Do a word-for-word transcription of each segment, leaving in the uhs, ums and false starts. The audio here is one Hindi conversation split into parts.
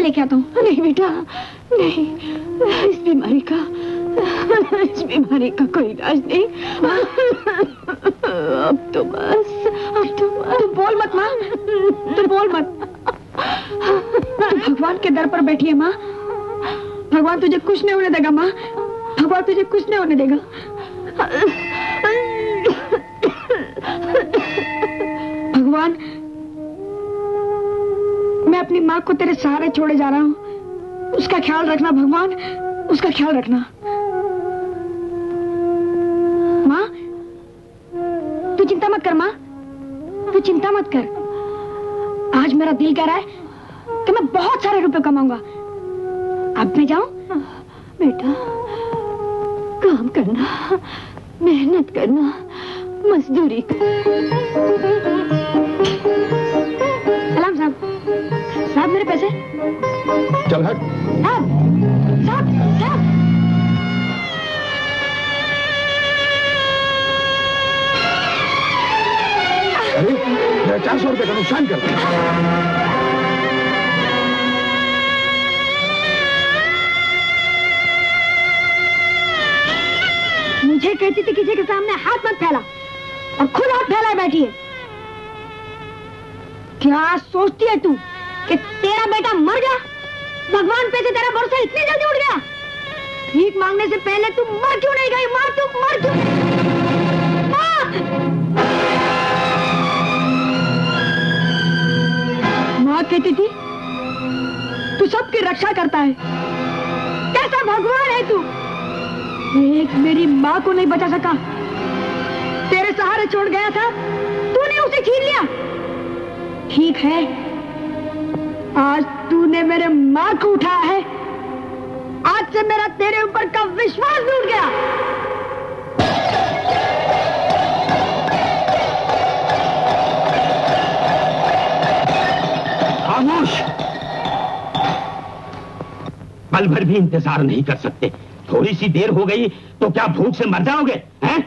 लेके आता हूँ। नहीं बेटा नहीं, इस बीमारी का इस बीमारी का कोई इलाज नहीं। अब तो बस अब तो बस। तू बोल मत माँ, तू बोल मत। तू भगवान के दर पर बैठी है माँ। भगवान तुझे कुछ नहीं होने देगा माँ, भगवान तुझे कुछ नहीं होने देगा। भगवान, मैं अपनी माँ को तेरे सहारे छोड़े जा रहा हूँ, उसका ख्याल रखना भगवान, उसका ख्याल रखना। माँ तू चिंता मत कर, माँ तू चिंता मत कर। आज मेरा दिल कह रहा है कि मैं बहुत सारे रुपए कमाऊंगा। अब मैं जाऊं? बेटा काम करना, मेहनत करना, मजदूरी सलाम साहब। साहब मेरे पैसे। चल हट। साहब साहब साहब। अरे मैं चार सौ रुपए का नुकसान कर दिया। मुझे कहती थी किसी के सामने हाथ मत फैला और खुद हाथ फैलाए बैठी है। क्या सोचती है तू कि तेरा बेटा मर गया, भगवान पे से तेरा भरोसा इतनी जल्दी उड़ गया? भीख मांगने से पहले तू मर क्यों नहीं गई? मां तू मर क्यों? मां कहती थी तू सबकी रक्षा करता है। कैसा भगवान है तू? एक मेरी माँ को नहीं बचा सका, तेरे सहारे छोड़ गया था, तूने उसे छीन लिया। ठीक है, आज तूने मेरे माँ को उठाया है, आज से मेरा तेरे ऊपर का विश्वास भी उठ गया। खामोश, पल भर भी इंतजार नहीं कर सकते। थोड़ी सी देर हो गई तो क्या भूख से मर जाओगे? हैं?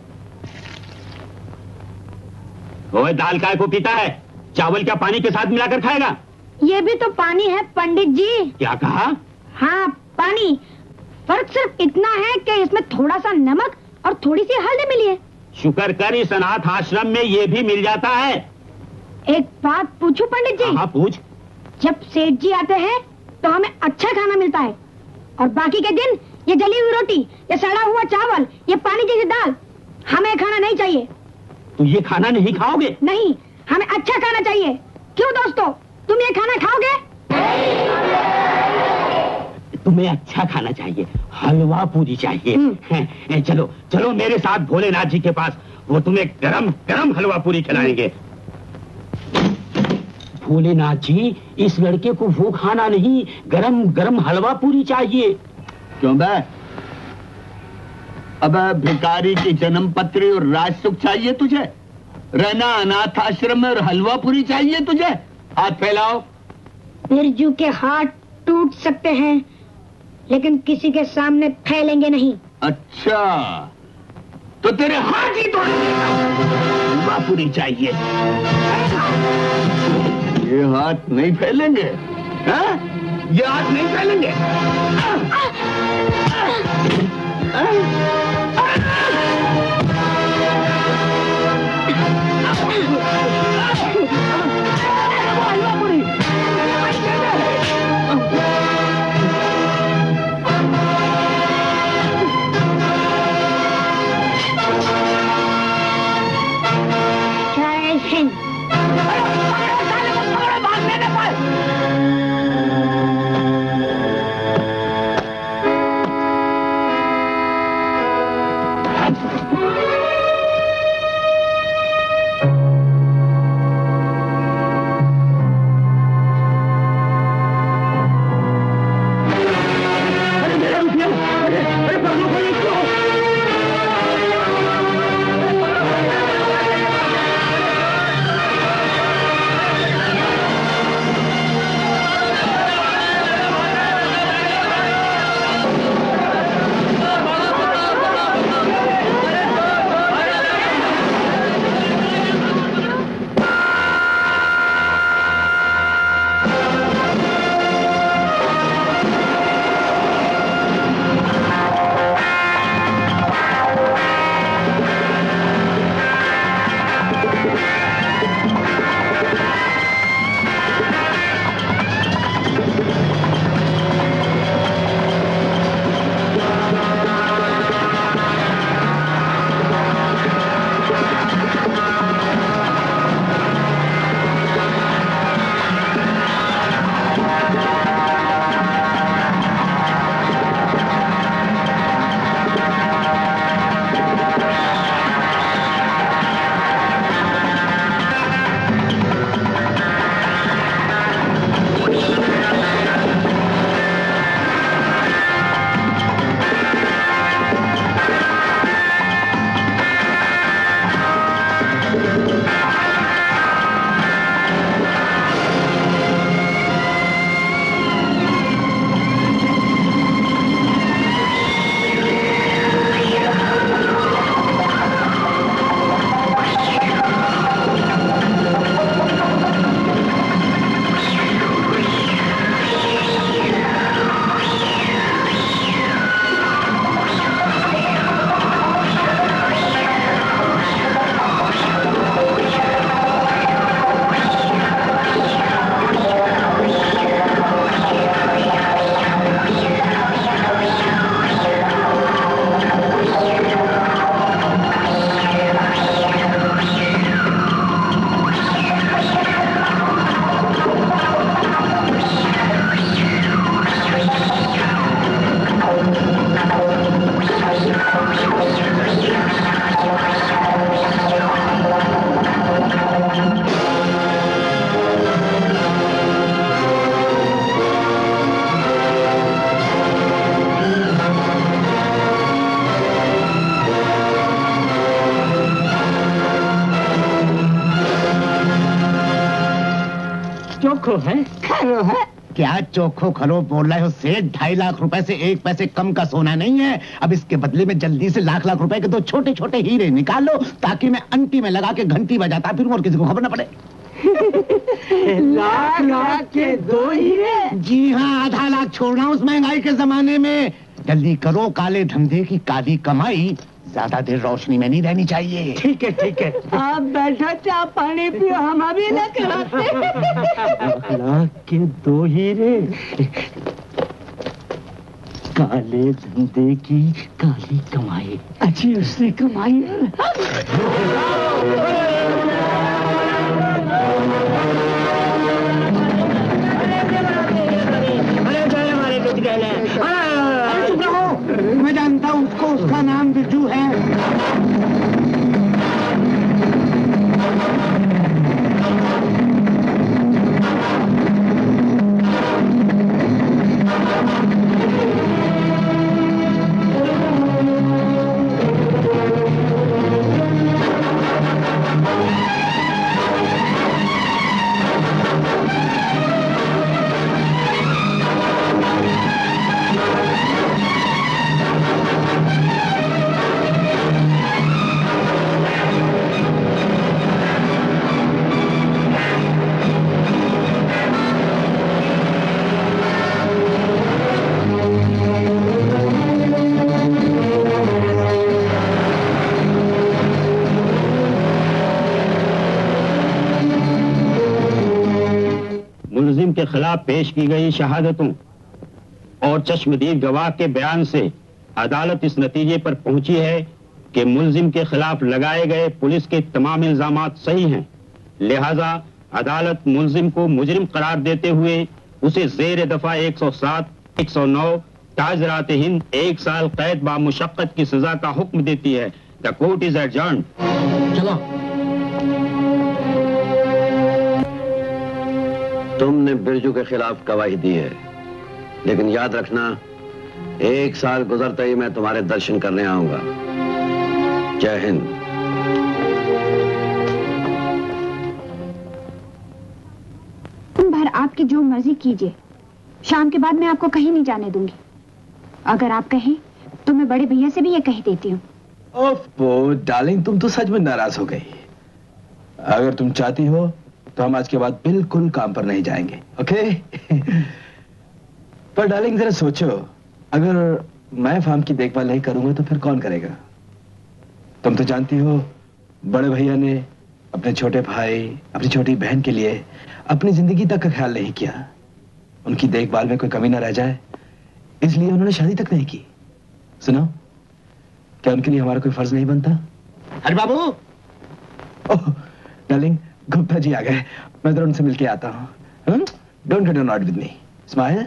ओए दाल काय को पीता है? चावल क्या पानी के साथ मिलाकर खाएगा? ये भी तो पानी है पंडित जी। क्या कहा? हाँ पानी, फर्क सिर्फ इतना है कि इसमें थोड़ा सा नमक और थोड़ी सी हल्दी मिली है। शुक्र कर इस अनाथ आश्रम में ये भी मिल जाता है। एक बात पूछूं पंडित जी? हाँ पूछ। जब सेठ जी आते हैं तो हमें अच्छा खाना मिलता है और बाकी के दिन ये जली हुई रोटी, ये सड़ा हुआ चावल, ये पानी जैसी दाल, हमें खाना नहीं चाहिए। तो ये खाना नहीं खाओगे? नहीं, हमें अच्छा खाना चाहिए। क्यों दोस्तों, तुम ये खाना खाओगे? तुम्हें अच्छा खाना चाहिए, हलवा पूरी चाहिए। चलो चलो मेरे साथ भोलेनाथ जी के पास, वो तुम्हें गरम गरम हलवा पूरी खिलाएंगे। भोलेनाथ जी, इस लड़के को वो खाना नहीं, गरम गरम हलवा पूरी चाहिए। क्यों बे? अब भिखारी की जन्म पत्री और राज सुख चाहिए तुझे? रहना अनाथ आश्रम में और हलवा पूरी चाहिए तुझे? हाथ फैलाओ। बिरजू के हाथ टूट सकते हैं लेकिन किसी के सामने फैलेंगे नहीं। अच्छा, तो तेरे हाथ ही तोड़ेंगे। हलवा पूरी चाहिए। ये हाथ नहीं फैलेंगे, हाँ? ये हाथ नहीं फैलेंगे। जय हिंद। खरो है, खरो है। क्या चोखो खरो बोल रहे हो सेठ? ढाई लाख रुपए से एक पैसे कम का सोना नहीं है। अब इसके बदले में जल्दी से लाख लाख रुपए के दो छोटे छोटे हीरे निकालो, ताकि मैं अंटी में लगा के घंटी बजाता फिर और किसी को खबर न पड़े। लाख लाख के दो हीरे? जी हाँ, आधा लाख छोड़ना उस महंगाई के जमाने में। जल्दी करो, काले धंधे की काली कमाई ज्यादा देर रोशनी में नहीं रहनी चाहिए। ठीक है ठीक है। आप बैठो, चाय पानी पियो, हम अभी न कराते। लाख लाख के दो हीरे, काले धंधे की काली कमाई। अच्छी उसने कमाई। मैं जानता हूँ उसको, उसका नाम बिरजू है। के खिलाफ पेश की गई शहादतों और चश्मदीद गवाह के बयान से अदालत इस नतीजे पर पहुंची है कि मुल्जिम के खिलाफ लगाए गए पुलिस के तमाम इल्जामात सही हैं। लिहाजा अदालत मुल्जिम को मुजरिम करार देते हुए उसे जेर दफा एक सौ सात, एक सौ नौ ताजरात हिंद एक साल कैद बा मुशक्कत की सजा का हुक्म देती है। The court is adjourned. चलो। तुमने बिरजू के खिलाफ गवाही दी है, लेकिन याद रखना एक साल गुजरते ही मैं तुम्हारे दर्शन करने आऊंगा। जय हिंद। तुम भर आपकी जो मर्जी कीजिए, शाम के बाद मैं आपको कहीं नहीं जाने दूंगी। अगर आप कहें तो मैं बड़े भैया से भी ये कह देती हूँ। ओह डार्लिंग, तुम तो सच में नाराज हो गई। अगर तुम चाहती हो तो हम आज के बाद बिल्कुल काम पर नहीं जाएंगे, ओके? पर डार्लिंग जरा सोचो, अगर मैं फार्म की देखभाल नहीं करूंगा तो फिर कौन करेगा? तुम तो जानती हो बड़े भैया ने अपने छोटे भाई, अपनी छोटी बहन के लिए अपनी जिंदगी तक का ख्याल नहीं किया। उनकी देखभाल में कोई कमी ना रह जाए, इसलिए उन्होंने शादी तक नहीं की। सुनो, क्या उनके लिए हमारा कोई फर्ज नहीं बनता? अरे बाबू। ओह डार्लिंग, गुप्ता जी आ गए। मैं जरा उनसे मिलके आता हूँ। Don't get annoyed with me. Smile.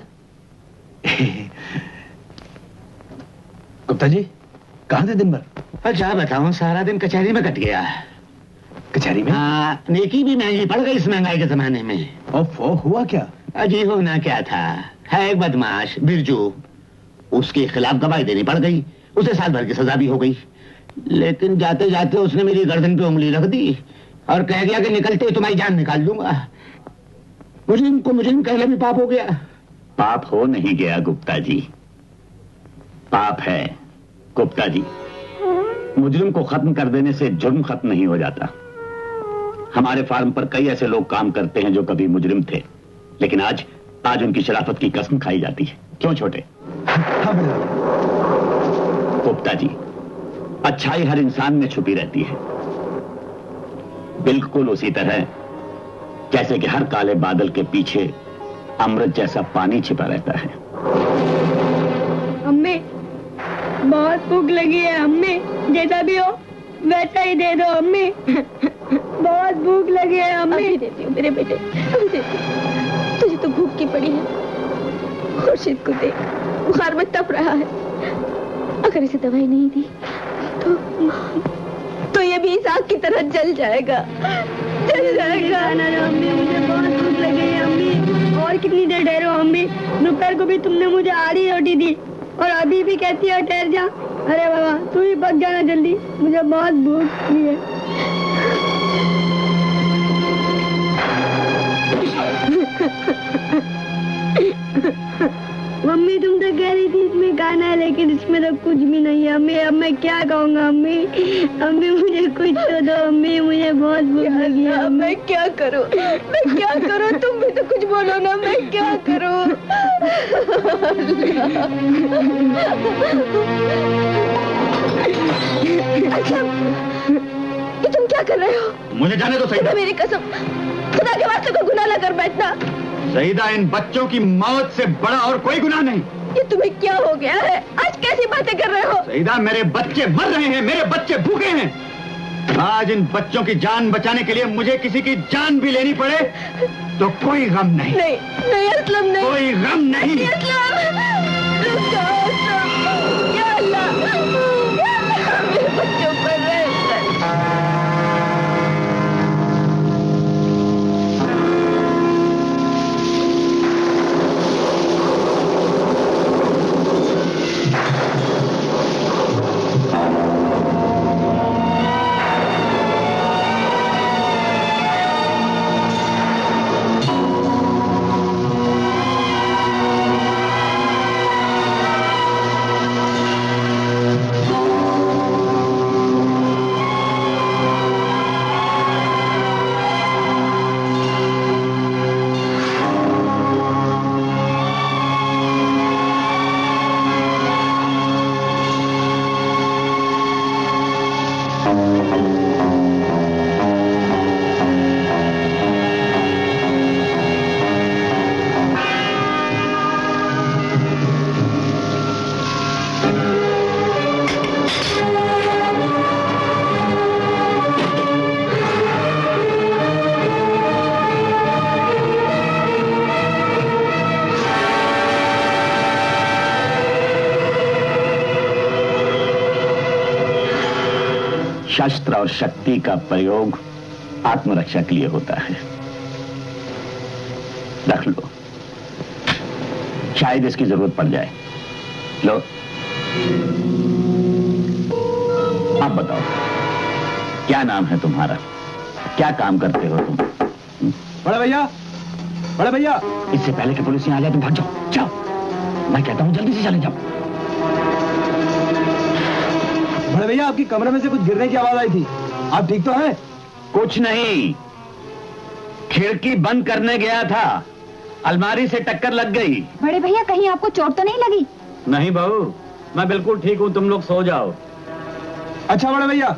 Gupta ji कहाँ थे दिन भर? अच्छा बताऊं, सारा दिन कचहरी में कट गया। कचहरी में? हाँ, नेकी भी महंगी पड़ गई इस महंगाई के जमाने में। ओफो, हुआ क्या? अजी होना क्या था, है एक बदमाश बिरजू, उसके खिलाफ गवाही देनी पड़ गई। उसे साल भर की सजा भी हो गई, लेकिन जाते जाते उसने मेरी गर्दन पे उंगली रख दी और कह दिया कि निकलते तुम्हारी जान निकाल दूंगा। मुजरिम को मुजरिम कहना भी पाप हो गया। पाप हो नहीं गया गुप्ता जी, पाप है गुप्ता जी। मुजरिम को खत्म कर देने से जुर्म खत्म नहीं हो जाता। हमारे फार्म पर कई ऐसे लोग काम करते हैं जो कभी मुजरिम थे, लेकिन आज आज उनकी शराफत की कसम खाई जाती है। क्यों छोटे? गुप्ता जी, अच्छाई हर इंसान में छुपी रहती है, बिल्कुल उसी तरह जैसे कि हर काले बादल के पीछे अमृत जैसा पानी छिपा रहता है। अम्मी, बहुत भूख लगी है अम्मी, जैसा भी हो वैसा ही दे दो अम्मी। बहुत भूख लगी है अम्मी। अभी देती हूँ मेरे बेटे, अभी देती हूँ। तुझे तो भूख की पड़ी है। खुर्शीद को देख, बुखार में तप रहा है। अगर इसे दवाई नहीं दी तो तो ये भी इस आग की तरह जल जाएगा, जल जाएगा। अम्मी, मुझे बहुत भूख लगी है अम्मी। और कितनी देर ठहरो अम्मी? दोपहर को भी तुमने मुझे आड़ी रोटी दी और अभी भी कहती है ठहर जा। अरे बाबा, तू ही पक जाना जल्दी, मुझे बहुत भूख लगी है। मम्मी तुम तो कह रही थी इसमें गाना है, लेकिन इसमें तो कुछ भी नहीं है अम्मी। अब मैं क्या कहूँगा अम्मी? अम्मी मुझे कुछ तो दो अम्मी, मुझे बहुत भूख लगी है। मैं क्या करूँ, मैं क्या करूँ? तुम भी तो कुछ बोलो ना, मैं क्या करूँ? अच्छा, ये तुम क्या कर रहे हो? मुझे जाने दो सईदा। मेरी कसम, खुदा के वास्ते कोई गुनाह ना कर बैठना। सईदा, इन बच्चों की मौत से बड़ा और कोई गुनाह नहीं। ये तुम्हें क्या हो गया है? आज कैसी बातें कर रहे हो? सईदा, मेरे बच्चे मर रहे हैं, मेरे बच्चे भूखे हैं। आज इन बच्चों की जान बचाने के लिए मुझे किसी की जान भी लेनी पड़े तो कोई गम नहीं। नहीं, नहीं असलम, नहीं, कोई गम नहीं। नहीं असलम, रुक जाओ असलम। या अल्लाह, या अल्लाह, मेरे बच्चों पर रहम कर। शस्त्र और शक्ति का प्रयोग आत्मरक्षा के लिए होता है। रख लो, शायद इसकी जरूरत पड़ जाए। लो, आप बताओ, क्या नाम है तुम्हारा? क्या काम करते हो तुम? बड़े भैया, बड़े भैया, इससे पहले कि पुलिस यहाँ आ जाए तुम भाग जाओ। जाओ, मैं कहता हूँ जल्दी से चले जाओ। बड़े भैया, आपकी कमरे में से कुछ गिरने की आवाज आई थी, आप ठीक तो हैं? कुछ नहीं, खिड़की बंद करने गया था, अलमारी से टक्कर लग गई। बड़े भैया, कहीं आपको चोट तो नहीं लगी? नहीं बहू, मैं बिल्कुल ठीक हूँ, तुम लोग सो जाओ। अच्छा बड़े भैया।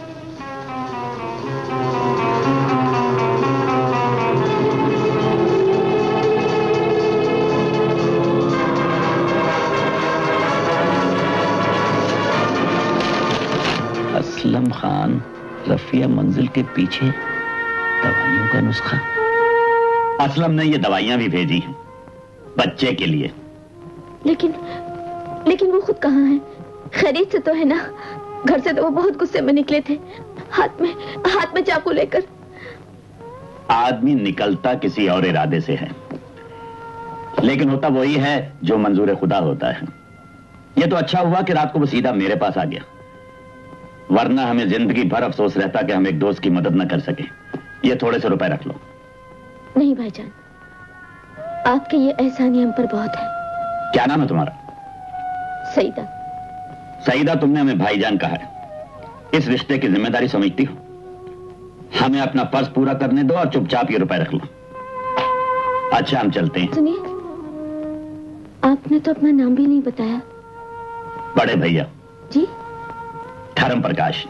असलम खान, रफिया मंजिल के पीछे दवाइयों का नुस्खा। असलम ने ये दवाइयां भी भेजी हैं बच्चे के लिए। लेकिन लेकिन वो खुद कहाँ है? खैरियत से तो है ना? घर से तो वो बहुत गुस्से में निकले थे, हाथ में हाथ में चाकू लेकर। आदमी निकलता किसी और इरादे से है, लेकिन होता वही है जो मंजूर खुदा होता है। ये तो अच्छा हुआ कि रात को वो सीधा मेरे पास आ गया, वरना हमें जिंदगी भर अफसोस रहता कि हम एक दोस्त की मदद न कर सके। ये थोड़े से रुपए रख लो। नहीं भाईजान, आपके ये एहसानी हम पर बहुत है। क्या नाम है तुम्हारा? सईदा। सईदा, तुमने हमें भाईजान कहा है, इस रिश्ते की जिम्मेदारी समझती हो? हमें अपना फर्ज पूरा करने दो और चुपचाप ये रुपए रख लो। अच्छा, हम चलते हैं। सुनिए, आपने तो अपना नाम भी नहीं बताया। बड़े भैया जी? धर्म प्रकाश।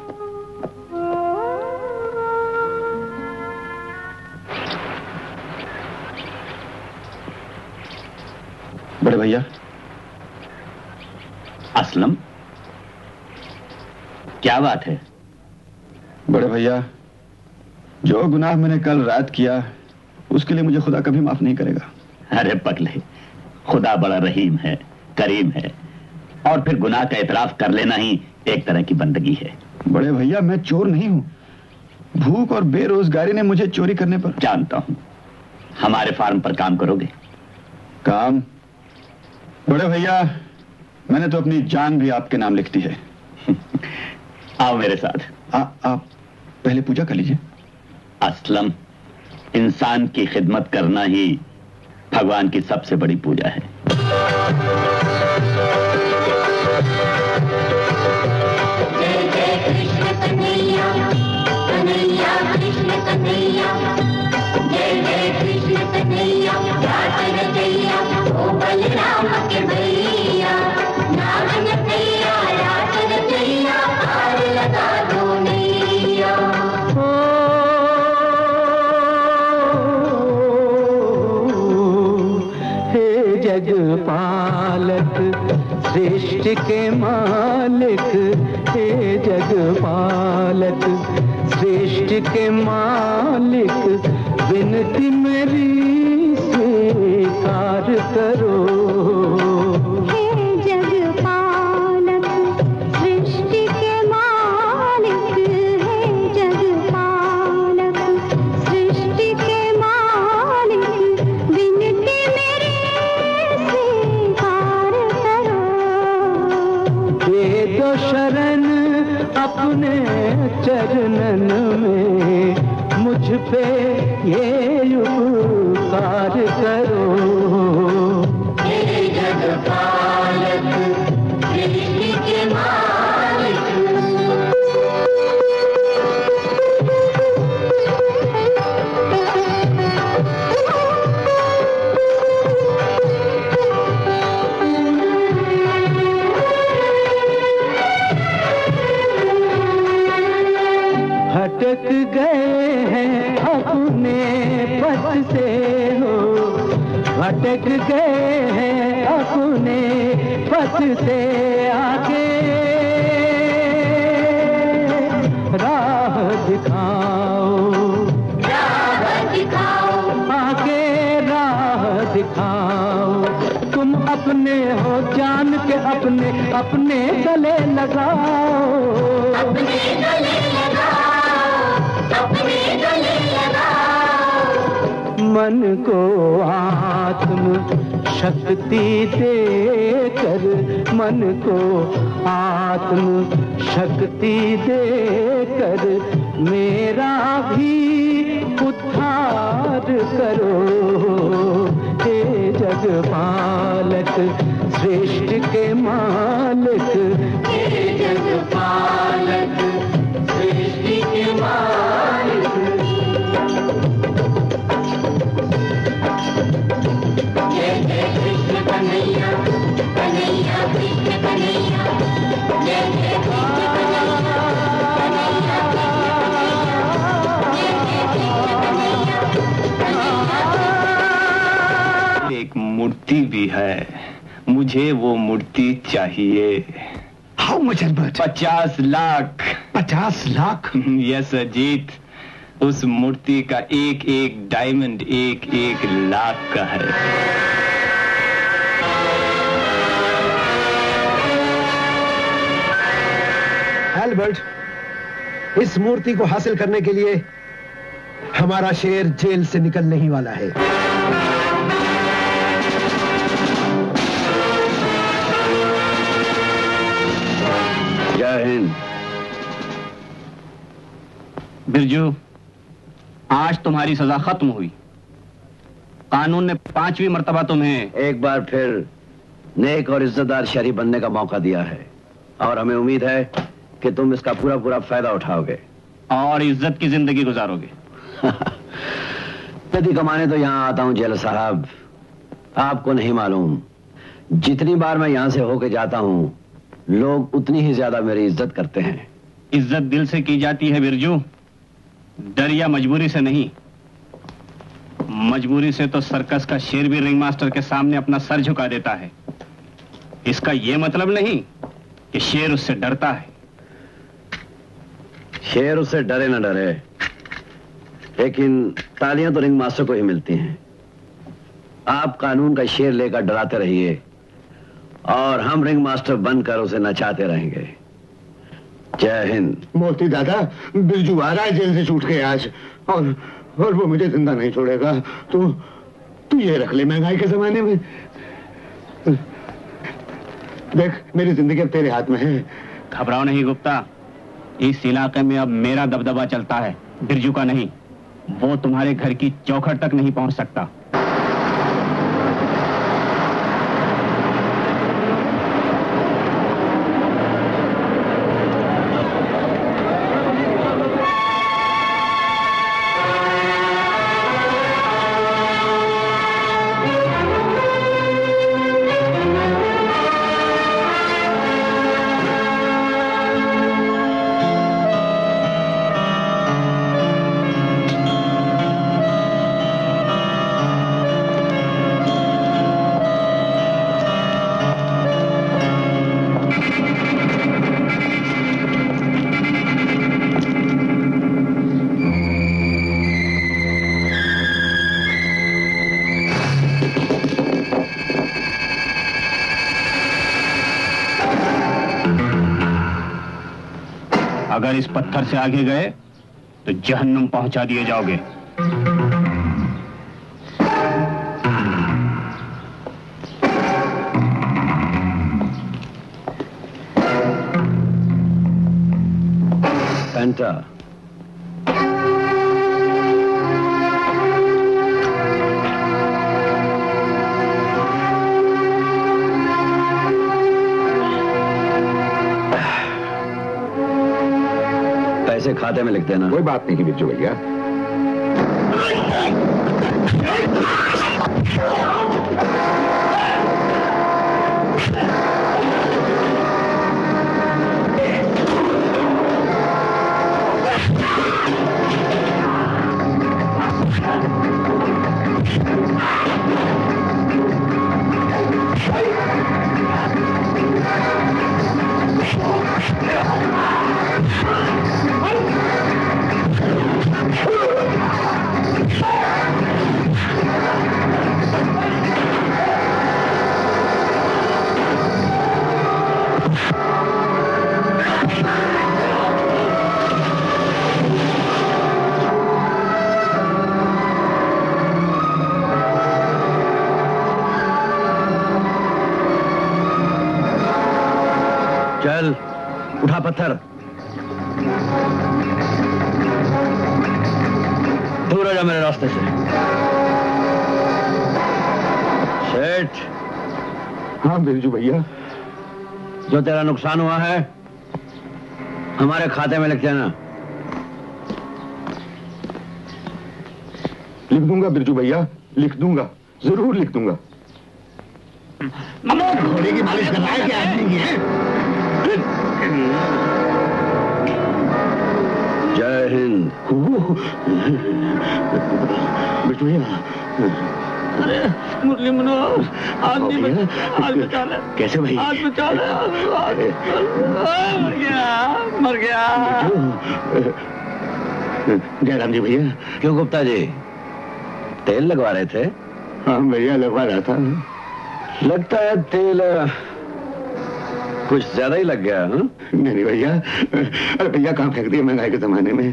बड़े भैया। असलम, क्या बात है? बड़े भैया, जो गुनाह मैंने कल रात किया उसके लिए मुझे खुदा कभी माफ नहीं करेगा। अरे पगले, खुदा बड़ा रहीम है, करीम है, और फिर गुनाह का इतराफ कर लेना ही एक तरह की बंदगी है। बड़े भैया, मैं चोर नहीं हूं। भूख और बेरोजगारी ने मुझे चोरी करने पर। जानता हूं। हमारे फार्म पर काम करोगे? काम? बड़े भैया, मैंने तो अपनी जान भी आपके नाम लिख दी है। आओ मेरे साथ। आ, आप पहले पूजा कर लीजिए। असलम, इंसान की खिदमत करना ही भगवान की सबसे बड़ी पूजा है। जय जय कृष्ण कन्हैया, कन्हैया कृष्ण कन्हैया, जय जय कृष्ण कन्हैया, रात रचैया ओ बलराम के भैया, नागन भैया रात रचैया, पार लगा दो नैया। हे जगपालक सृष्टि के मालिक, हे जगपालक सृष्टि के मालिक, विनती मेरी स्वीकार करो। हे जगपालक सृष्टि के मालिक, हे जगपालक सृष्टि के मालिक, विनती मेरी स्वीकार करो। दे दो शरण अपने चरणन में, मुझ पे ये उपकार करो। हे जगपालक सृष्टि के मालिक, भटक गए हैं अपने पथ से हो, भटक गए हैं अपने पथ से, आगे राह दिखाओ, राह दिखाओ, आगे राह दिखाओ। तुम अपने हो जान के अपने अपने गले लगाओ, अपने गले लगाओ, अपने गले लगाओ। मन को आत्म शक्ति देकर, मन को आत्म शक्ति देकर, मेरा भी उद्धार करो। हे जगपालक सृष्टि के मालिक, हे जगपालक सृष्टि के मालिक, जय जय कृष्ण कन्हैया, कन्हैया कृष्ण कन्हैया, जय जय कृष्ण कन्हैया, कन्हैया कृष्ण कन्हैया, जय जय कृष्ण कन्हैया, कन्हैया। एक मूर्ति भी है, मुझे वो मूर्ति चाहिए। How much Albert? पचास लाख। पचास लाख? यस अजीत, उस मूर्ति का एक एक डायमंड एक एक लाख का है। अल्बर्ट, इस मूर्ति को हासिल करने के लिए हमारा शेर जेल से निकलने ही वाला है। जय हिंद। बिरजू, आज तुम्हारी सजा खत्म हुई। कानून ने पांचवी मर्तबा तुम्हें एक बार फिर नेक और इज्जतदार शहरी बनने का मौका दिया है, और हमें उम्मीद है कि तुम इसका पूरा पूरा फायदा उठाओगे और इज्जत की जिंदगी गुजारोगे। नदी कमाने तो यहां आता हूं जेल साहब, आपको नहीं मालूम, जितनी बार मैं यहां से होके जाता हूं लोग उतनी ही ज्यादा मेरी इज्जत करते हैं। इज्जत दिल से की जाती है बिरजू, डर या मजबूरी से नहीं। मजबूरी से तो सर्कस का शेर भी रिंग मास्टर के सामने अपना सर झुका देता है। इसका यह मतलब नहीं कि शेर उससे डरता है। शेर उससे डरे न डरे, लेकिन तालियां तो रिंग मास्टर को ही मिलती हैं। आप कानून का शेर लेकर डराते रहिए और हम रिंग मास्टर बनकर उसे नचाते रहेंगे। जय हिंद। मोती दादा, बिरजू आ रहा है जेल से छूट के आज, और और वो मुझे जिंदा नहीं छोड़ेगा। तू तू ये रख ले, महंगाई के जमाने में देख, मेरी जिंदगी अब तेरे हाथ में है। घबराओ नहीं गुप्ता, इस इलाके में अब मेरा दबदबा चलता है, बिरजू का नहीं। वो तुम्हारे घर की चौखट तक नहीं पहुंच सकता। अगर इस पत्थर से आगे गए तो जहन्नुम पहुंचा दिए जाओगे। पेंटा, पैसे खाते में लिख देना। कोई बात नहीं बिरजू भैया। चल उठा पत्थर, दूर हो जा मेरे रास्ते से। सेठ। हाँ बिरजू भैया। जो तेरा नुकसान हुआ है हमारे खाते में लिख देना। लिख दूंगा बिरजू भैया, लिख दूंगा, जरूर लिख दूंगा। घोड़े की मालिश कर रहा है क्या आदमी की है? जय हिंद। बिरजू भैया। अरे मुरली मनोहर, आदमी आज बचा ले। कैसे भाई? आज बचा ले। मर गया, मर गया। जयराम जी भैया। क्यों गुप्ता जी, तेल लगवा रहे थे? हाँ भैया लगवा रहा था। लगता है तेल कुछ ज्यादा ही लग गया। हा? नहीं नहीं भैया, अरे भैया कहाँ फेंक दिया महंगाई के जमाने में।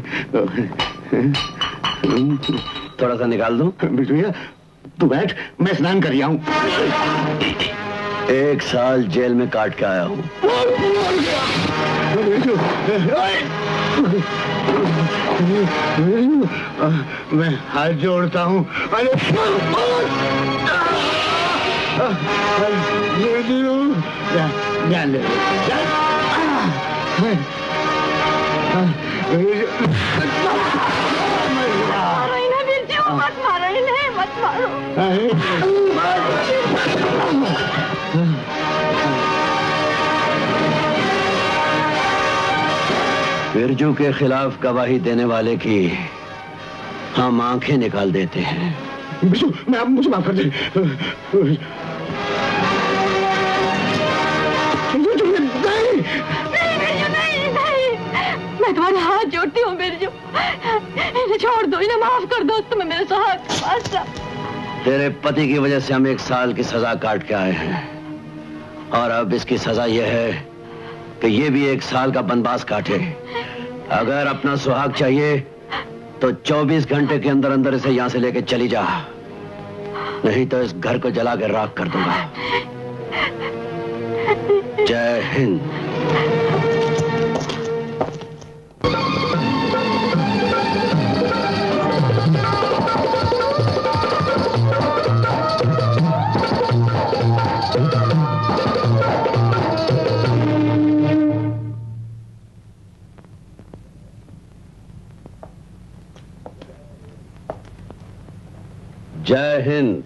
थोड़ा सा निकाल दूं? भैया तू बैठ, मैं स्नान कर आऊं। एक साल जेल में काट के आया हूं। मैं हाथ जोड़ता हूं। अरे ध्यान ले। मत मारो इन्हें, मत मारो। बिरजू के खिलाफ गवाही देने वाले की हम आंखें निकाल देते हैं। बिरजू, मैं आप मुझे माफ कर दे। मैं तुम्हारे हाथ जोड़ती हूँ बिरजू, इन्हें छोड़ दो, इन्हें माफ कर दो, तुम्हें मेरे साथ वास्ता। तेरे पति की वजह से हम एक साल की सजा काट के आए हैं और अब इसकी सजा यह है कि ये भी एक साल का बनवास काटे। अगर अपना सुहाग चाहिए तो चौबीस घंटे के अंदर अंदर इसे यहां से लेके चली जा, नहीं तो इस घर को जला के राख कर दूंगा। जय हिंद। जय हिंद।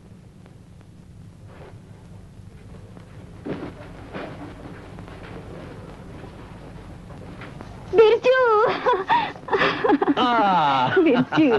बिरजू, बिरजू।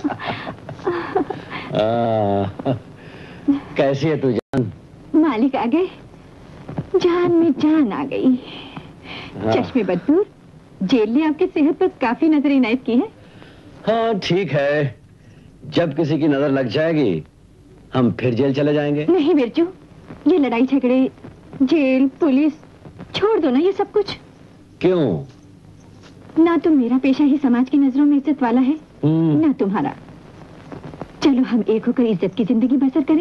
कैसी है तू जान? मालिक आ गए, जान में जान आ गई। चश्मे बदबूर, जेल ने आपकी सेहत पर काफी नजर इनायत की है। हाँ ठीक है, जब किसी की नजर लग जाएगी हम फिर जेल चले जाएंगे। नहीं बिरजू, ये लड़ाई झगड़े, जेल, पुलिस छोड़ दो ना ये सब कुछ। क्यों? ना तो मेरा पेशा ही समाज की नजरों में इज्जत वाला है, ना तुम्हारा। चलो हम एक होकर इज्जत की जिंदगी बसर करें,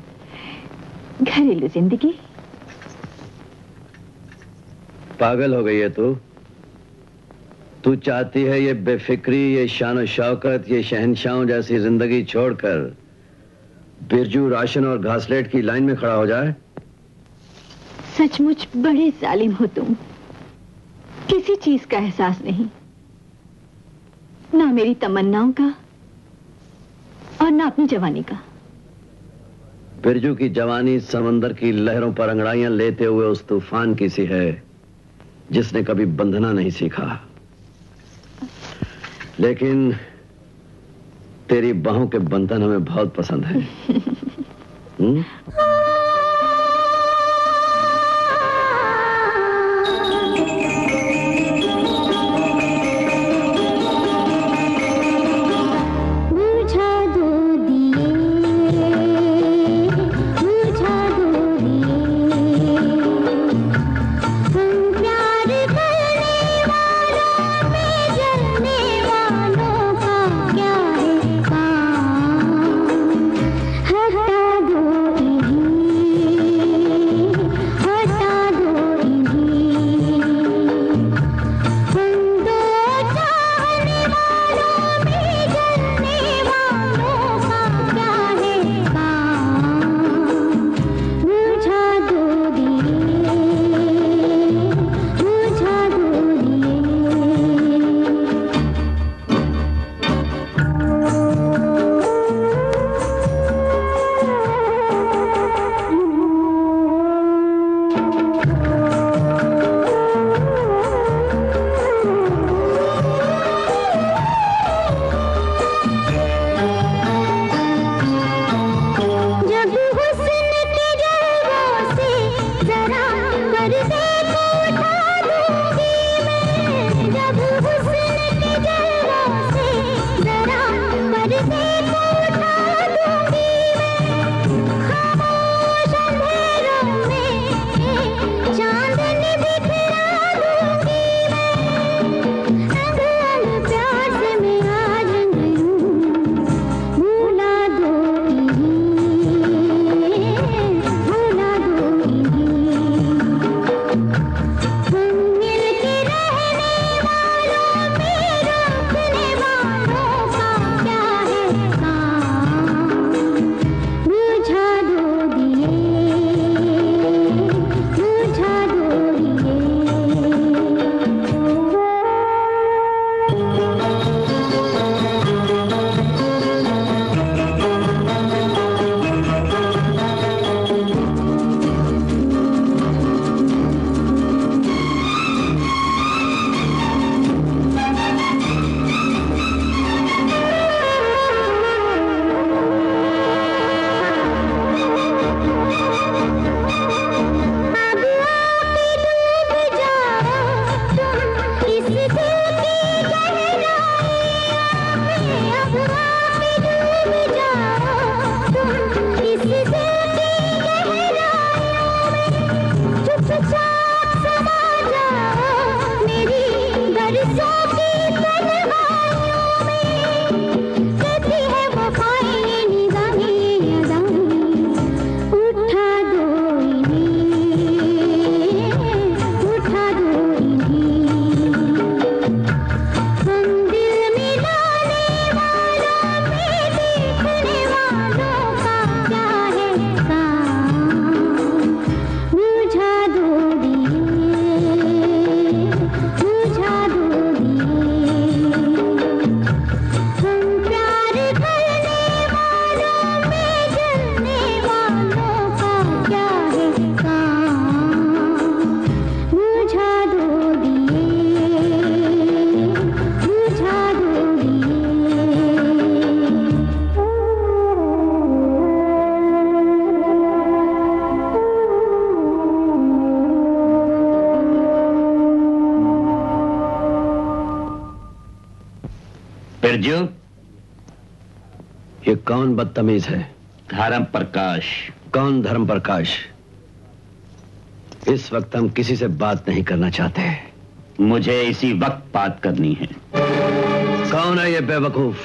घरेलू जिंदगी। पागल हो गई है तू? तू चाहती है ये बेफिक्री, ये शान शौकत, ये शहनशाहों जैसी जिंदगी छोड़कर बिरजू राशन और घासलेट की लाइन में खड़ा हो जाए? सचमुच बड़े जालिम हो तुम। किसी चीज का एहसास नहीं, ना मेरी तमन्नाओं का और ना अपनी जवानी का। बिरजू की जवानी समंदर की लहरों पर अंगड़ाइयां लेते हुए उस तूफान की सी है जिसने कभी बंधना नहीं सीखा। लेकिन तेरी बाहों के बंधन हमें बहुत पसंद है। हुँ? बिरजू, ये कौन बदतमीज है? धर्म प्रकाश। कौन धर्म प्रकाश? इस वक्त हम किसी से बात नहीं करना चाहते। मुझे इसी वक्त बात करनी है। कौन है ये बेवकूफ?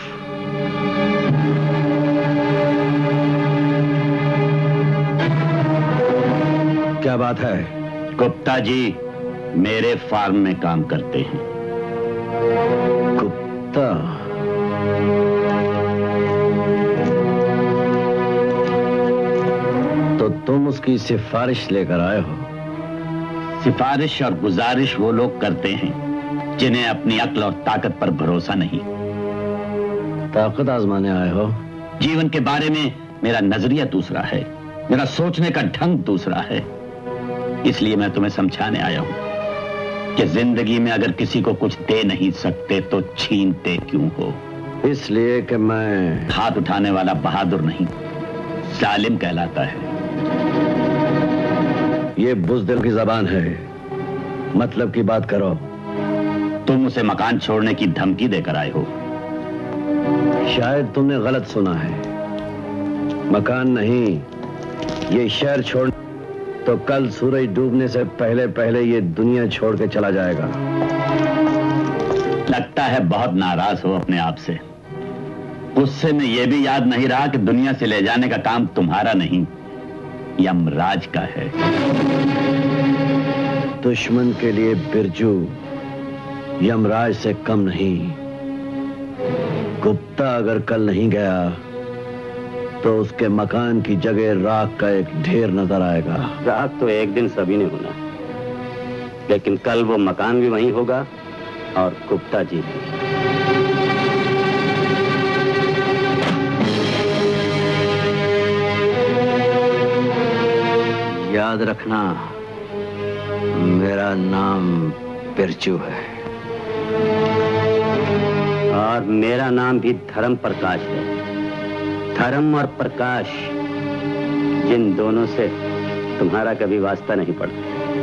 क्या बात है? गुप्ता जी मेरे फार्म में काम करते हैं। गुप्ता? तो तुम उसकी सिफारिश लेकर आए हो? सिफारिश और गुजारिश वो लोग करते हैं जिन्हें अपनी अक्ल और ताकत पर भरोसा नहीं। ताकत आजमाने आए हो? जीवन के बारे में मेरा नजरिया दूसरा है, मेरा सोचने का ढंग दूसरा है। इसलिए मैं तुम्हें समझाने आया हूं कि जिंदगी में अगर किसी को कुछ दे नहीं सकते तो छीनते क्यों हो? इसलिए कि मैं हाथ उठाने वाला बहादुर नहीं, जालिम कहलाता है। ये बुज़दिल की जबान है, मतलब की बात करो। तुम उसे मकान छोड़ने की धमकी देकर आए हो। शायद तुमने गलत सुना है। मकान नहीं, ये शहर छोड़ तो कल सूरज डूबने से पहले पहले ये दुनिया छोड़ के चला जाएगा। लगता है बहुत नाराज हो अपने आप से। गुस्से में यह भी याद नहीं रहा कि दुनिया से ले जाने का काम तुम्हारा नहीं, यमराज का है। दुश्मन के लिए बिरजू यमराज से कम नहीं। गुप्ता अगर कल नहीं गया तो उसके मकान की जगह राख का एक ढेर नजर आएगा। राख तो एक दिन सभी ने होना, लेकिन कल वो मकान भी वहीं होगा और गुप्ता जी भी। याद रखना, मेरा नाम बिरजू है और मेरा नाम भी धर्म प्रकाश है। धर्म और प्रकाश, जिन दोनों से तुम्हारा कभी वास्ता नहीं पड़ता।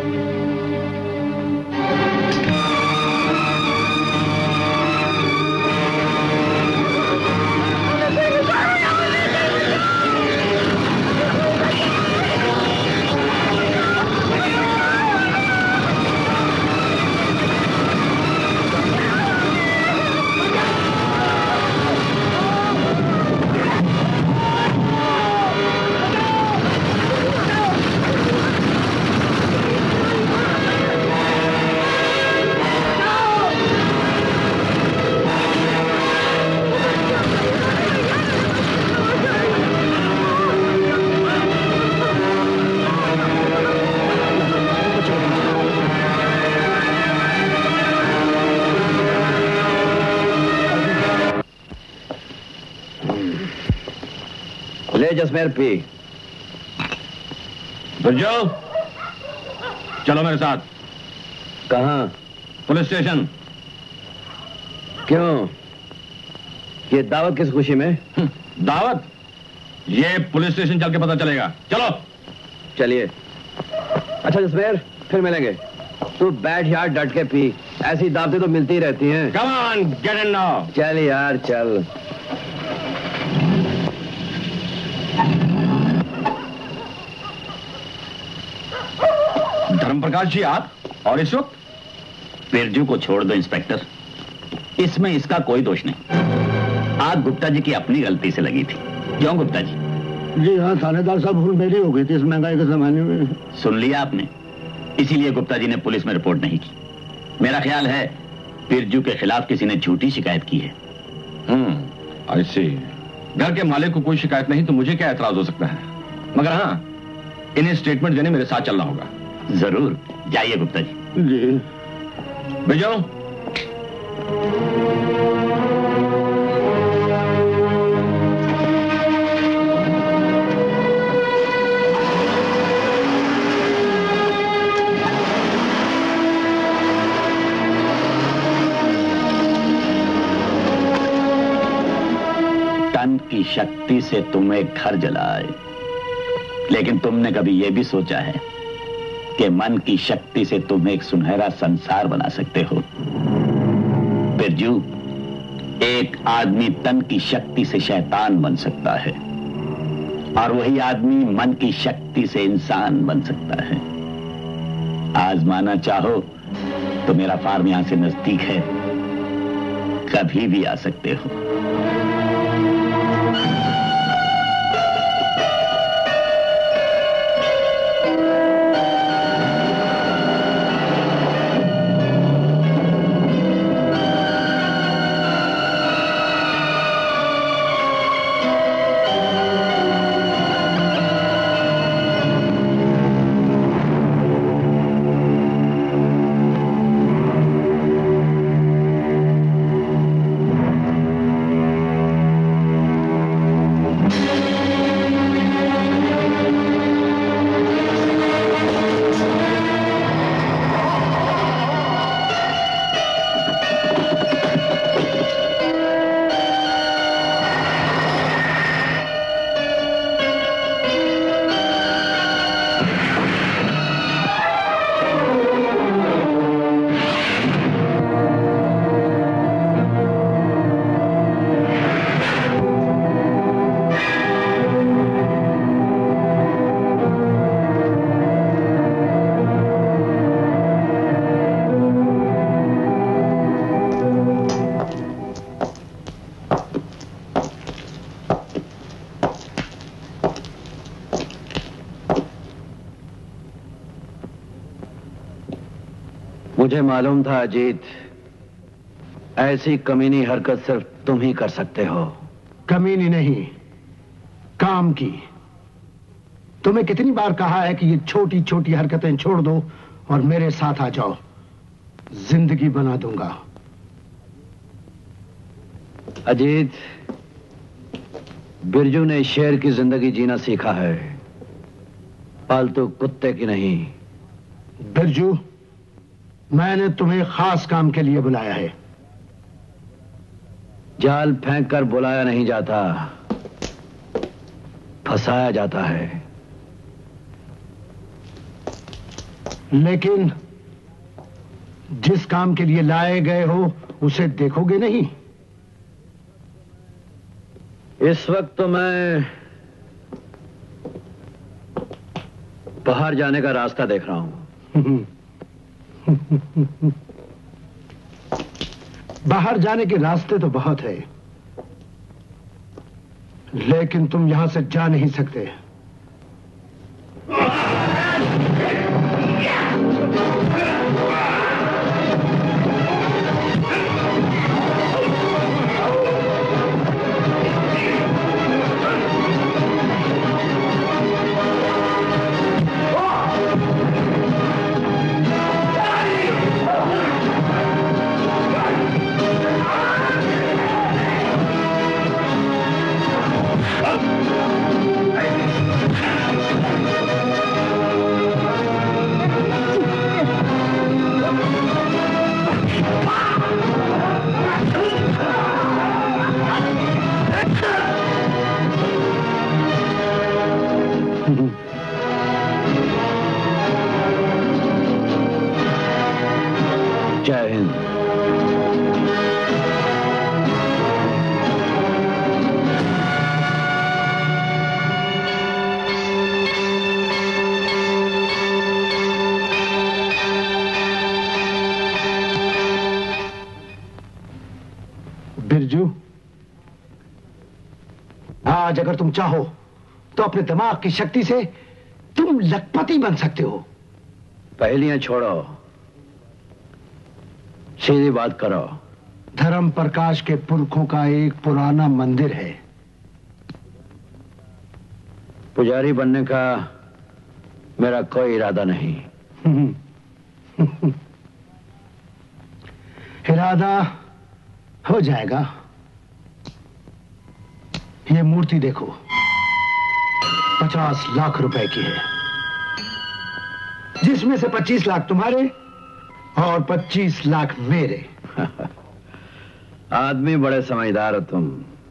जसमेर पी। बिरजू, चलो मेरे साथ। कहाँ? Police station. क्यों? ये दावत किस खुशी में? दावत? ये पुलिस स्टेशन चल के पता चलेगा। चलो। चलिए। अच्छा जसमेर, फिर मिलेंगे। तू बैठ यार डट के पी, ऐसी दावतें तो मिलती रहती हैं। Come on, get in now. चल यार चल। धर्मप्रकाश जी आप, और इस वक्त? बिरजू को छोड़ दो इंस्पेक्टर, इसमें इसका कोई दोष नहीं। आग गुप्ता जी की अपनी गलती से लगी थी। क्यों गुप्ता जी? जी हाँ थानेदार साहब, भूल मेरी हो गई थी इस महंगाई के जमाने में। सुन लिया आपने? इसीलिए गुप्ता जी ने पुलिस में रिपोर्ट नहीं की। मेरा ख्याल है बिरजू के खिलाफ किसी ने झूठी शिकायत की है। हम्म, आई सी। घर के मालिक को कोई शिकायत नहीं तो मुझे क्या एतराज हो सकता है? मगर हाँ, इन्हें स्टेटमेंट देने मेरे साथ चलना होगा। जरूर, जाइए गुप्ता जी। जी बिरजू, तन की शक्ति से तुम एक घर जलाए, लेकिन तुमने कभी यह भी सोचा है कि मन की शक्ति से तुम एक सुनहरा संसार बना सकते हो? बिरजू, एक आदमी तन की शक्ति से शैतान बन सकता है और वही आदमी मन की शक्ति से इंसान बन सकता है। आजमाना चाहो तो मेरा फार्म यहां से नजदीक है, कभी भी आ सकते हो। मुझे मालूम था अजीत, ऐसी कमीनी हरकत सिर्फ तुम ही कर सकते हो। कमीनी नहीं, काम की। तुम्हें कितनी बार कहा है कि ये छोटी छोटी हरकतें छोड़ दो और मेरे साथ आ जाओ, जिंदगी बना दूंगा। अजीत, बिरजू ने शेर की जिंदगी जीना सीखा है, पालतू कुत्ते की नहीं। बिरजू, मैंने तुम्हें खास काम के लिए बुलाया है। जाल फेंक कर बुलाया नहीं जाता, फंसाया जाता है। लेकिन जिस काम के लिए लाए गए हो उसे देखोगे नहीं? इस वक्त तो मैं बाहर जाने का रास्ता देख रहा हूं। बाहर जाने के रास्ते तो बहुत है, लेकिन तुम यहां से जा नहीं सकते। जय हिंद। बिरजू, आज अगर तुम चाहो तो अपने दिमाग की शक्ति से तुम लखपति बन सकते हो। पहेलियां छोड़ो, सीधी बात करो। धर्म प्रकाश के पुरखों का एक पुराना मंदिर है। पुजारी बनने का मेरा कोई इरादा नहीं। इरादा हो जाएगा। ये मूर्ति देखो, पचास लाख रुपए की है, जिसमें से पच्चीस लाख तुम्हारे और पच्चीस लाख मेरे। आदमी बड़े समझदार हो तुम।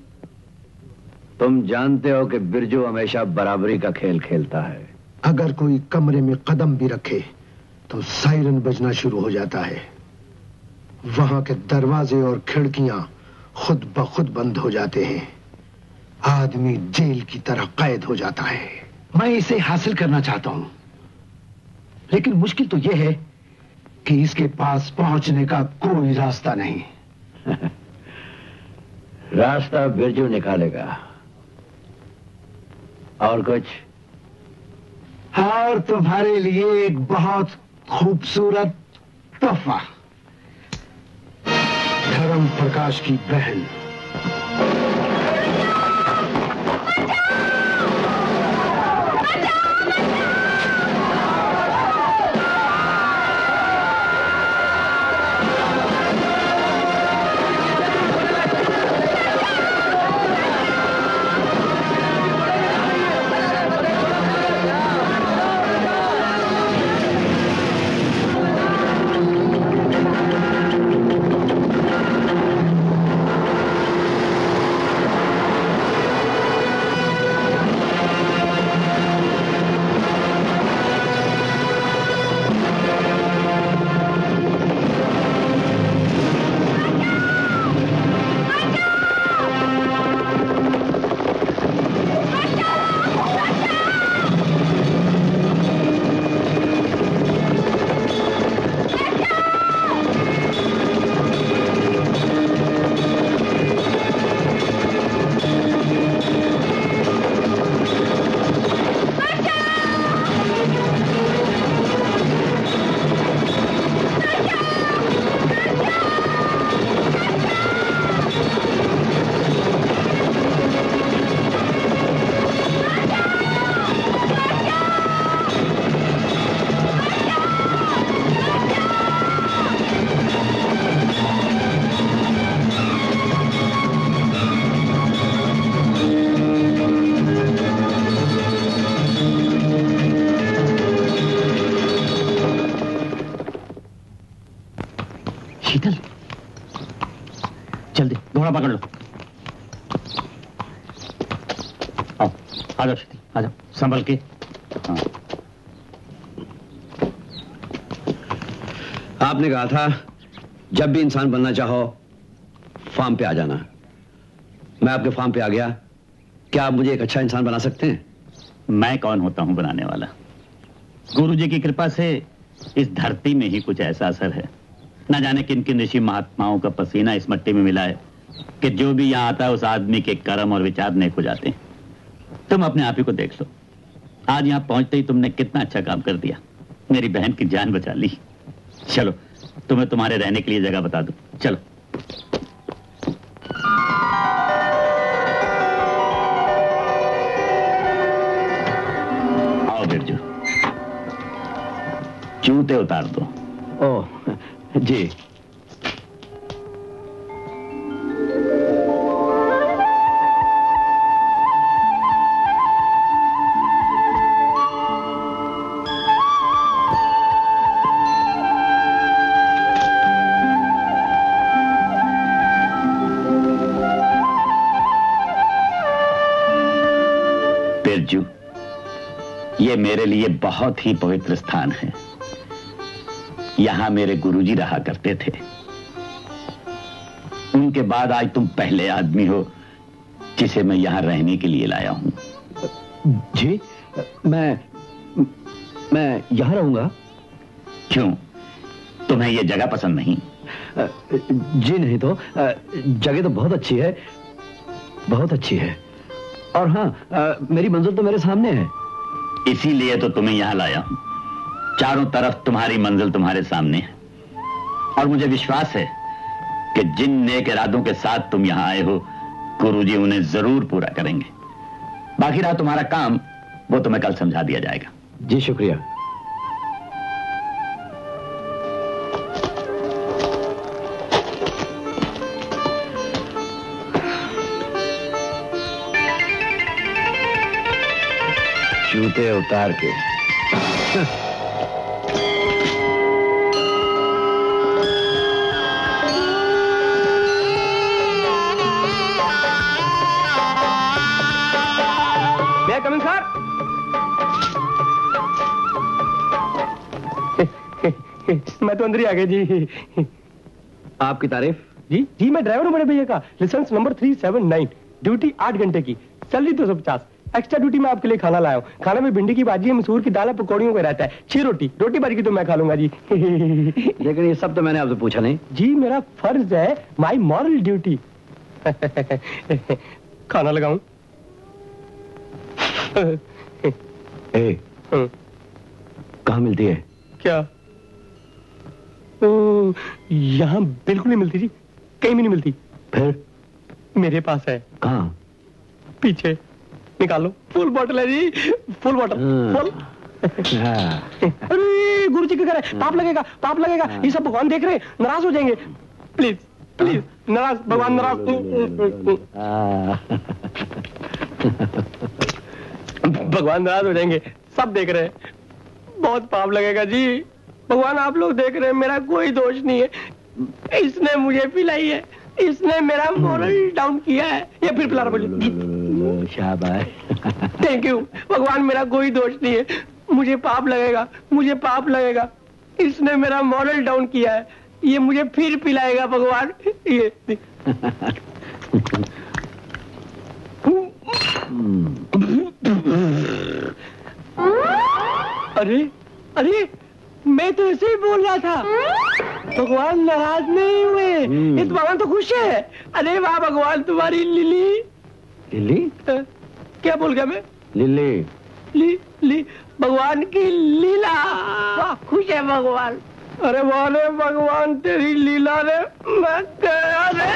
तुम जानते हो कि बिरजू हमेशा बराबरी का खेल खेलता है। अगर कोई कमरे में कदम भी रखे तो सायरन बजना शुरू हो जाता है। वहां के दरवाजे और खिड़कियां खुद ब खुद बंद हो जाते हैं। आदमी जेल की तरह कैद हो जाता है। मैं इसे हासिल करना चाहता हूं, लेकिन मुश्किल तो यह है कि इसके पास पहुंचने का कोई रास्ता नहीं। रास्ता बिरजू निकालेगा। और कुछ? और तुम्हारे लिए एक बहुत खूबसूरत तोहफा। धर्म प्रकाश की बहन। घोड़ा पकड़ लो। आओ, आ जाओ शक्ति, आ जाओ, संभल के। हाँ। आपने कहा था जब भी इंसान बनना चाहो फार्म पे आ जाना। मैं आपके फार्म पे आ गया। क्या आप मुझे एक अच्छा इंसान बना सकते हैं? मैं कौन होता हूं बनाने वाला? गुरुजी की कृपा से इस धरती में ही कुछ ऐसा असर है, न जाने किन किन ऋषि महात्माओं का पसीना इस मिट्टी में मिला है कि जो भी यहाँ आता है उस आदमी के कर्म और विचार नेक हो जाते हैं। तुम अपने आप ही को देख लो। आज यहाँ पहुंचते ही तुमने कितना अच्छा काम कर दिया, मेरी बहन की जान बचा ली। चलो तुम्हें तुम्हारे रहने के लिए जगह बता दूं। चलो आओ बिरजू, जूते उतार दो। ओह जी। बिरजू, ये मेरे लिए बहुत ही पवित्र स्थान है। यहां मेरे गुरुजी रहा करते थे। उनके बाद आज तुम पहले आदमी हो जिसे मैं यहां रहने के लिए लाया हूं। जी, मैं मैं यहां रहूंगा। क्यों, तुम्हें यह जगह पसंद नहीं? जी नहीं तो, जगह तो बहुत अच्छी है, बहुत अच्छी है। और हाँ, मेरी मंजिल तो मेरे सामने है। इसीलिए तो तुम्हें यहां लाया हूं। चारों तरफ तुम्हारी मंजिल तुम्हारे सामने है और मुझे विश्वास है कि जिन नेक इरादों के साथ तुम यहां आए हो गुरुजी उन्हें जरूर पूरा करेंगे। बाकी रहा तुम्हारा काम, वो तुम्हें कल समझा दिया जाएगा। जी शुक्रिया। जूते उतार के। Coming sir. मैं तो अंदर ही आ गया जी। आपकी तारीफ? जी जी मैं ड्राइवर हूँ बड़े भैया का। Licence number three seven nine, duty आठ घंटे की, सैलरी दो सौ पचास, एक्स्ट्रा ड्यूटी में आपके लिए खाना लाया हूँ। खाने में भिंडी की भाजी है, मसूर की दाल है, पकौड़ियों का रहता है, छह रोटी रोटी भर की तो मैं खा लूंगा जी। लेकिन ये सब तो मैंने आपसे पूछा नहीं। जी मेरा फर्ज है, माई मॉरल ड्यूटी। खाना लगाऊं? ए, कहाँ मिलती है? क्या? यहाँ बिल्कुल नहीं मिलती जी, कहीं भी नहीं मिलती। फिर? मेरे पास है। कहाँ? पीछे निकालो, फुल बोतल है जी, फुल बोतल, फुल। अरे गुरु जी क्या कर रहे हैं? पाप लगेगा, पाप लगेगा। ये सब भगवान देख रहे हैं, नाराज हो जाएंगे। प्लीज प्लीज, नाराज, भगवान नाराज। भगवान नाराज हो जाएंगे, सब देख रहे हैं, बहुत पाप लगेगा जी। भगवान आप लोग देख रहे हैं, मेरा कोई दोष नहीं है। इसने मुझे पिलाई है, इसने मेरा मोरल डाउन किया है। ये फिर पिला रहा, बोलिए। शाबाश। थैंक यू भगवान, मेरा कोई दोष नहीं है, मुझे पाप लगेगा, मुझे पाप लगेगा। इसने मेरा मोरल डाउन किया है, ये मुझे फिर पिलाएगा भगवान। ये अरे अरे, मैं तो ऐसे ही बोल रहा था, भगवान नाराज नहीं हुए, इस भगवान तो खुश है। अरे वाह भगवान, तुम्हारी लिली। लिली? क्या बोल गया मैं? लिली। ली ली भगवान की लीला। वाह, खुश है भगवान। अरे वाह रे भगवान, तेरी लीला रे, मैं गया रे।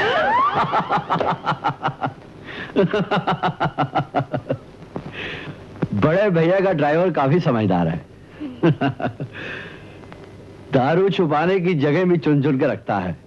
बड़े भैया का ड्राइवर काफी समझदार है। दारू छुपाने की जगह भी चुन चुन के रखता है।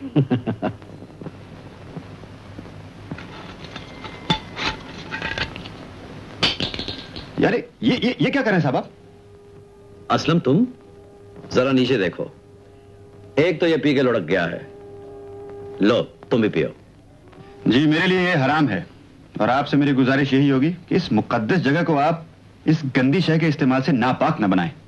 यार ये ये ये क्या कर रहे हैं साहब आप? असलम तुम जरा नीचे देखो, एक तो ये पी के लुढ़क गया है। लो तुम भी पियो। जी मेरे लिए ये हराम है, और आपसे मेरी गुजारिश यही होगी कि इस मुकद्दस जगह को आप इस गंदी शय के इस्तेमाल से नापाक न बनाएं।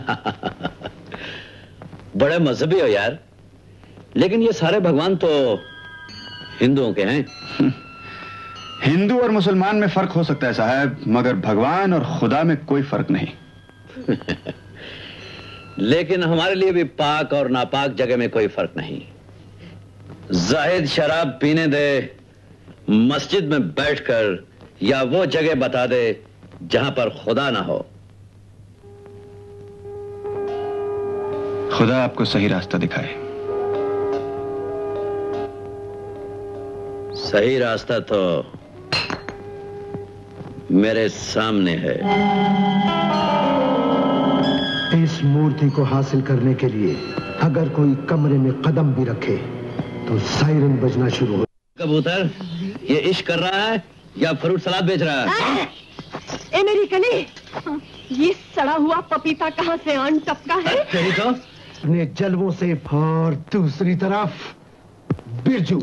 बड़े मजहबी हो यार, लेकिन ये सारे भगवान तो हिंदुओं के हैं। हिंदू और मुसलमान में फर्क हो सकता है साहब, मगर भगवान और खुदा में कोई फर्क नहीं। लेकिन हमारे लिए भी पाक और नापाक जगह में कोई फर्क नहीं। जाहिद शराब पीने दे मस्जिद में बैठकर, या वो जगह बता दे जहां पर खुदा ना हो। खुदा आपको सही रास्ता दिखाए। सही रास्ता तो मेरे सामने है। इस मूर्ति को हासिल करने के लिए अगर कोई कमरे में कदम भी रखे तो सायरन बजना शुरू हो। कबूतर ये इश्क कर रहा है या फ्रूट सलाद बेच रहा है? ए मेरी कली, ये सड़ा हुआ पपीता कहाँ से आन टपका है? तेरी तो अपने जलवों से। और दूसरी तरफ बिरजू।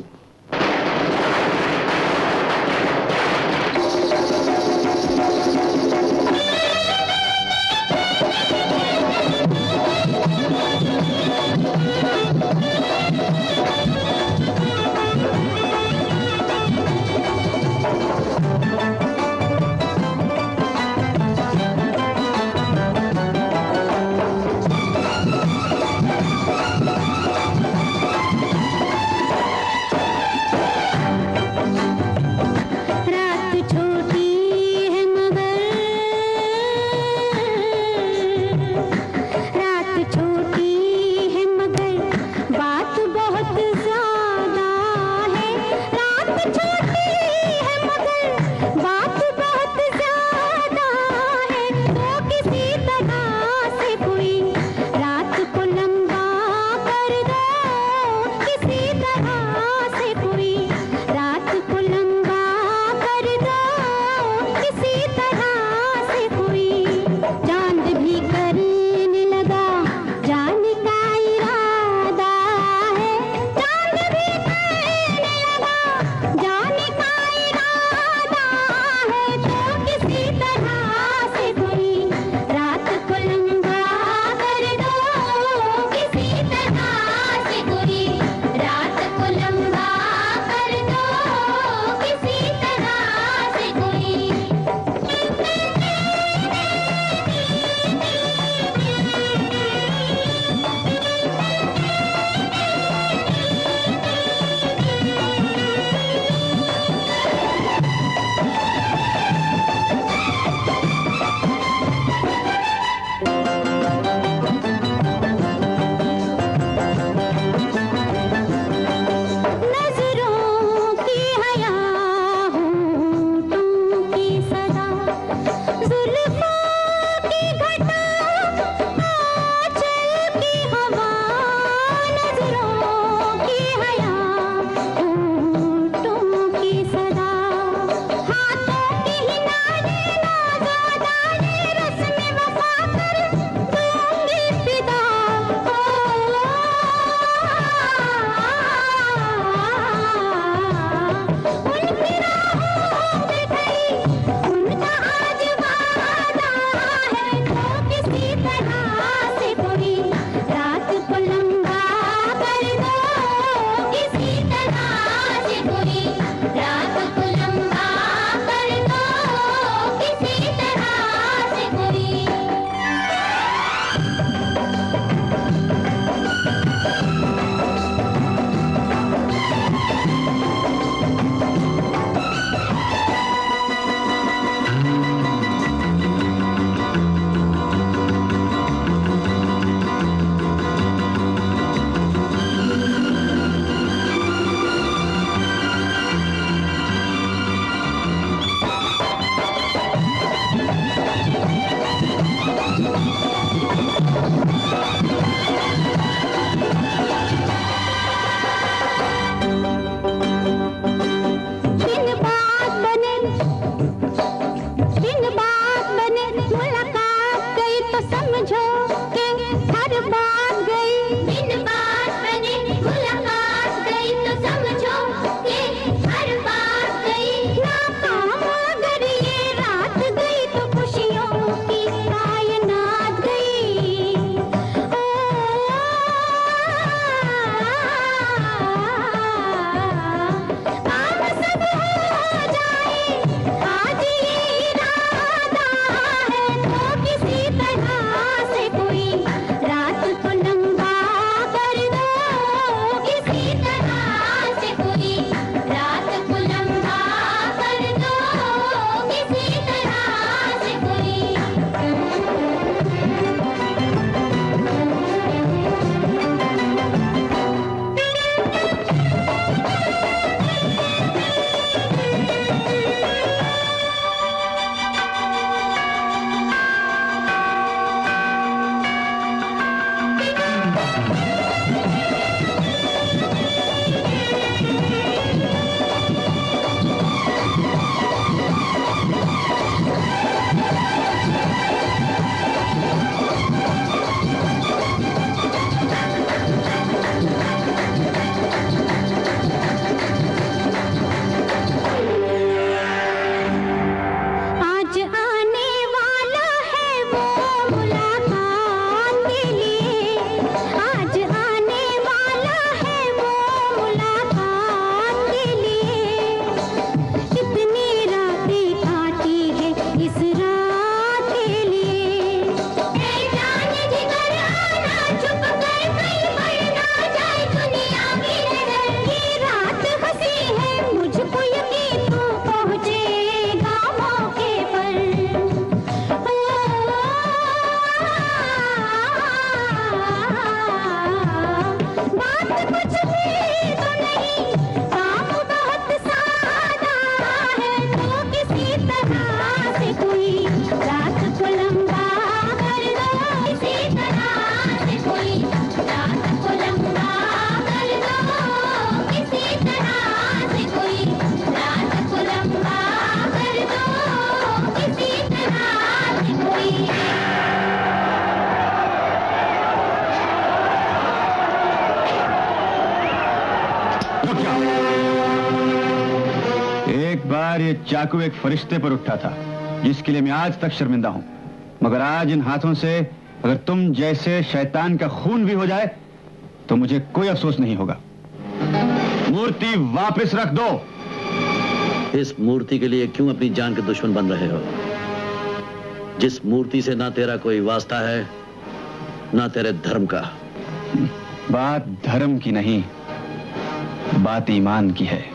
बार ये चाकू एक फरिश्ते पर उठा था जिसके लिए मैं आज तक शर्मिंदा हूं, मगर आज इन हाथों से अगर तुम जैसे शैतान का खून भी हो जाए तो मुझे कोई अफसोस नहीं होगा। मूर्ति वापस रख दो। इस मूर्ति के लिए क्यों अपनी जान के दुश्मन बन रहे हो? जिस मूर्ति से ना तेरा कोई वास्ता है ना तेरे धर्म का। बात धर्म की नहीं, बात ईमान की है।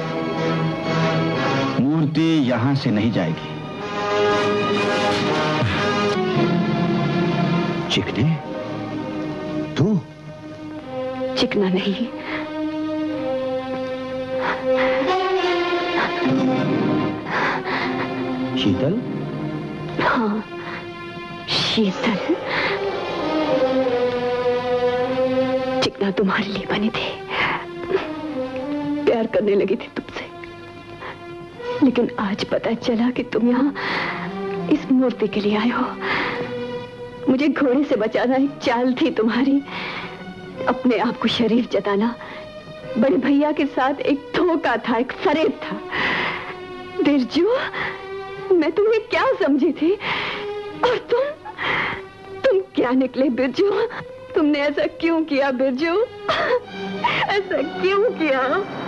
मूर्ति यहां से नहीं जाएगी। चिकने तू? चिकना नहीं, शीतल। हाँ, शीतल। चिकना तुम्हारे लिए बने थे, प्यार करने लगी थी तुमसे, लेकिन आज पता चला कि तुम यहाँ इस मूर्ति के लिए आए हो। मुझे घोड़े से बचाना एक चाल थी तुम्हारी, अपने आप को शरीफ जताना बड़े भैया के साथ एक धोखा था, एक फरेब था। बिरजू, मैं तुम्हें क्या समझी थी और तुम तुम क्या निकले बिरजू? तुमने ऐसा क्यों किया बिरजू? ऐसा क्यों किया?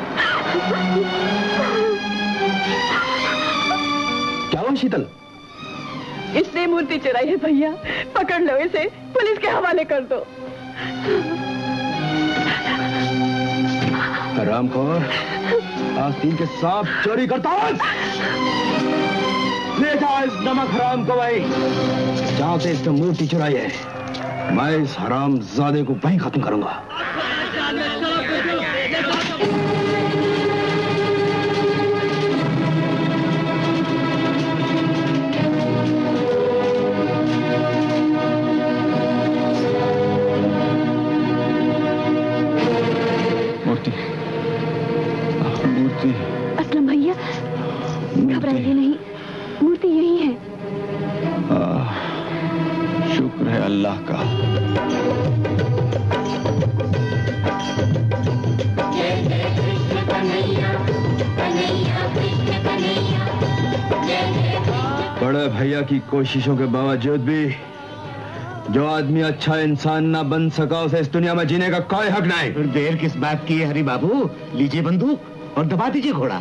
क्या हुआ शीतल? इसने मूर्ति चुराई है भैया, पकड़ लो इसे, पुलिस के हवाले कर दो। हरामखोर, आस्तीन के सांप चोरी करता है। ले जाओ इस नमक हराम को भाई, जहां से इसने मूर्ति चुराई है, मैं इस हरामजादे को वहीं खत्म करूंगा। मूर्ति, मूर्ति। असलम भैया, घबराइए नहीं, मूर्ति यही है। आ, शुक्र है अल्लाह का। बड़े भैया की कोशिशों के बावजूद भी जो आदमी अच्छा इंसान ना बन सका उसे इस दुनिया में जीने का कोई हक नहीं। फिर देर किस बात की है हरी बाबू? लीजिए बंदूक और दबा दीजिए घोड़ा।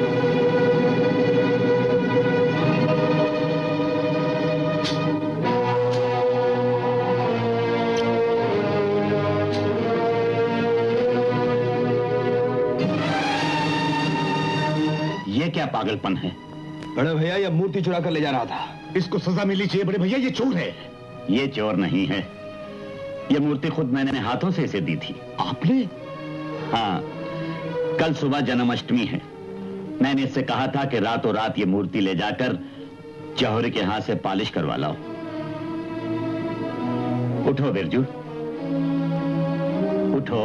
ये क्या पागलपन है? बड़े भैया ये मूर्ति चुरा कर ले जा रहा था। इसको सजा मिलनी चाहिए बड़े भैया, ये चोर है। ये चोर नहीं है, ये मूर्ति खुद मैंने हाथों से इसे दी थी। आपने? हाँ, कल सुबह जन्माष्टमी है। मैंने इससे कहा था कि रातों रात ये मूर्ति ले जाकर जौहरी के हाथ से पॉलिश करवा लाओ। उठो बिरजू, उठो।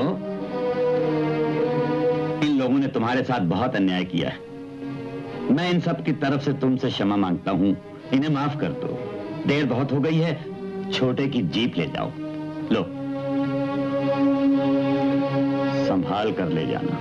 इन लोगों ने तुम्हारे साथ बहुत अन्याय किया है। मैं इन सब की तरफ से तुमसे क्षमा मांगता हूं, इन्हें माफ कर दो। देर बहुत हो गई है, छोटे की जीप ले जाओ। लो, संभाल कर ले जाना।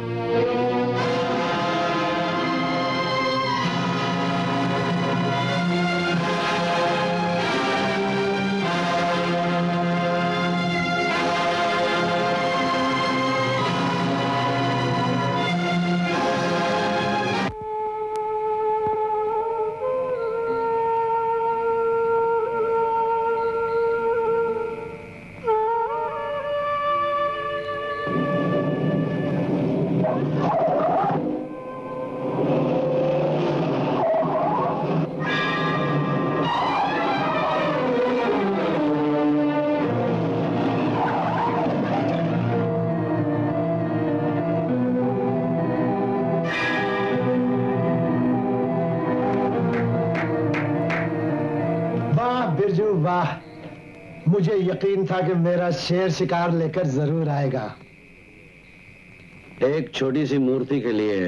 मुझे यकीन था कि मेरा शेर शिकार लेकर जरूर आएगा। एक छोटी सी मूर्ति के लिए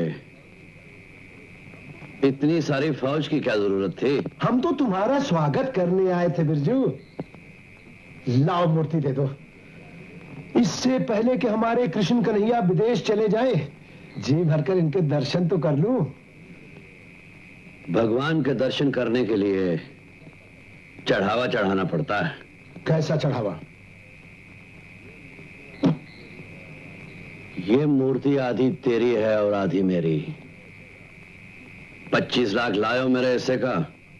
इतनी सारी फौज की क्या जरूरत थी? हम तो तुम्हारा स्वागत करने आए थे बिरजू। लाओ मूर्ति दे दो, इससे पहले कि हमारे कृष्ण कन्हैया विदेश चले जाएं, जी भरकर इनके दर्शन तो कर लूं। भगवान के दर्शन करने के लिए चढ़ावा चढ़ाना पड़ता है। कैसा चढ़ावा? ये मूर्ति आधी तेरी है और आधी मेरी। पच्चीस लाख लायो मेरे हिस्से का।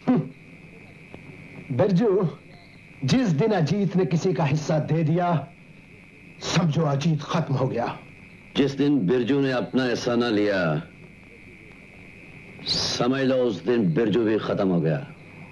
बिरजू, जिस दिन अजीत ने किसी का हिस्सा दे दिया, समझो अजीत खत्म हो गया। जिस दिन बिरजू ने अपना हिस्सा ना लिया, समझ लो उस दिन बिरजू भी खत्म हो गया।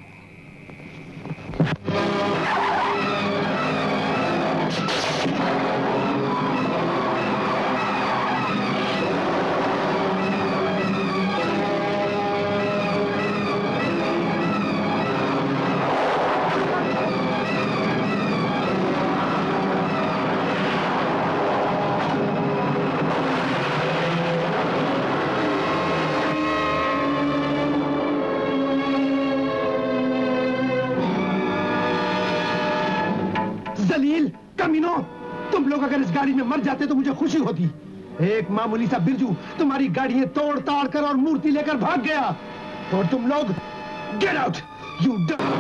अगर इस गाड़ी में मर जाते तो मुझे खुशी होती। एक मामूली सा बिरजू तुम्हारी गाड़ियां तोड़ ताड़ कर और मूर्ति लेकर भाग गया, और तुम लोग गेट आउट यू।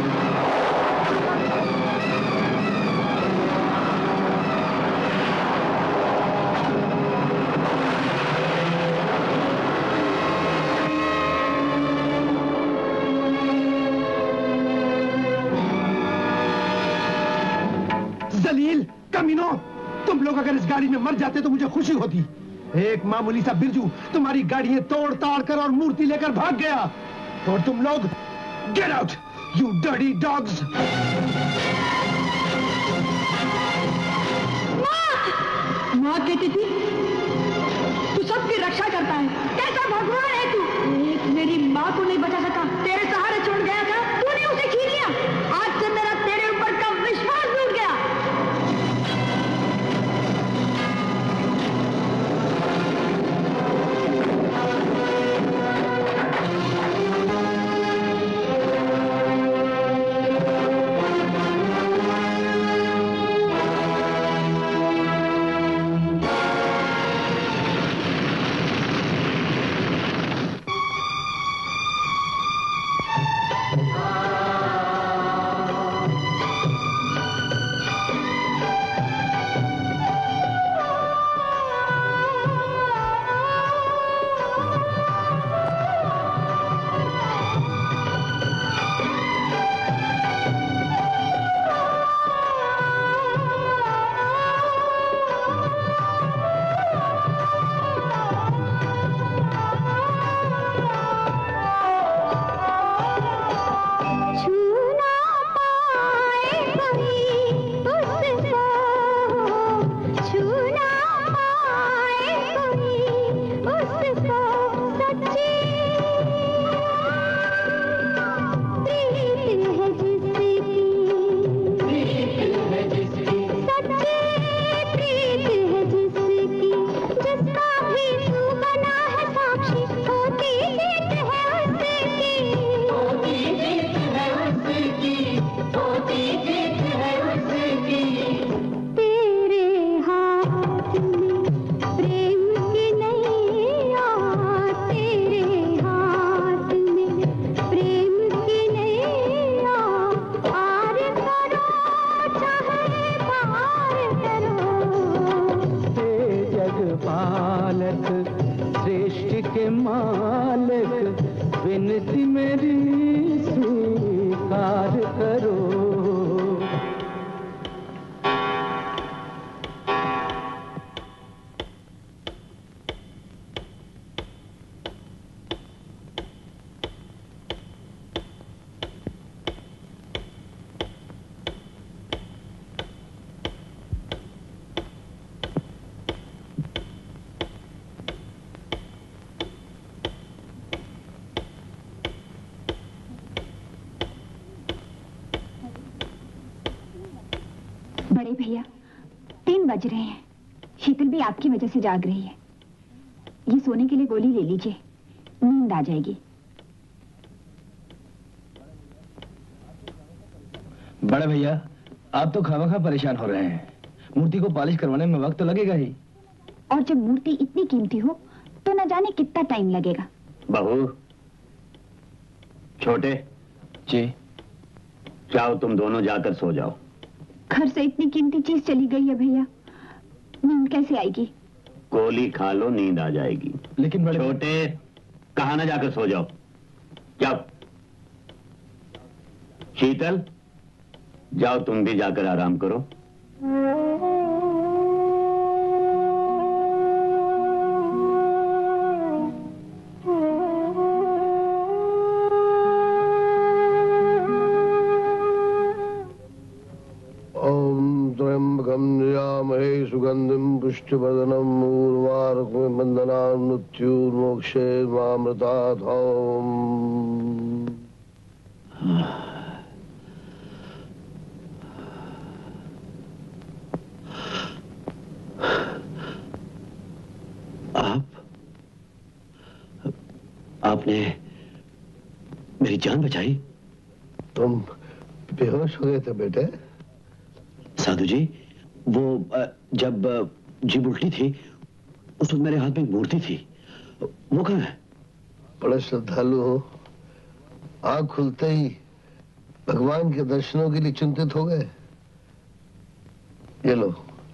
जलील कमीनो, तुम लोग अगर इस गाड़ी में मर जाते तो मुझे खुशी होती। एक मामूली सा बिरजू तुम्हारी गाड़ियां तोड़ ताड़ कर और मूर्ति लेकर भाग गया, और तुम लोग get out you dirty dogs. माँ कहती थी तू सबकी रक्षा करता है, कैसा भगवान है तू। एक मेरी माँ को नहीं बचा सका, तेरे सहारे छोड़ गया था, तूने उसे छीन लिया। आज से मेरा तेरे ऊपर का विश्वास टूट गया। बड़े भैया, तीन बज रहे हैं। शीतल भी आपकी वजह से जाग रही है। ये सोने के लिए गोली ले लीजिए, नींद आ जाएगी। बड़े भैया, आप तो खामखा परेशान हो रहे हैं। मूर्ति को पॉलिश करवाने में वक्त तो लगेगा ही। और जब मूर्ति इतनी कीमती हो तो न जाने कितना टाइम लगेगा। बहू, छोटे जी। जाओ तुम दोनों जाकर सो जाओ। घर से इतनी कीमती चीज चली गई है भैया, नींद कैसे आएगी? गोली खा लो, नींद आ जाएगी। लेकिन बड़े छोटे, कहा ना जाकर सो जाओ। जाओ। शीतल, जाओ तुम भी जाकर आराम करो। महे सुगंधिम पुष्टिवर्धनम उर्वारुकमिव बन्धनान् मृत्युर्मोक्षे मामृतात्। ओम। आप आपने मेरी जान बचाई। तुम बेहोश हो गए थे बेटे। साधु जी, वो जब जीभ उल्टी थी उस वक्त मेरे हाथ में एक मूर्ति थी, वो कहाँ है? बड़े श्रद्धालु हो, आँख खुलते ही भगवान के दर्शनों के लिए चिंतित हो गए। ये लो,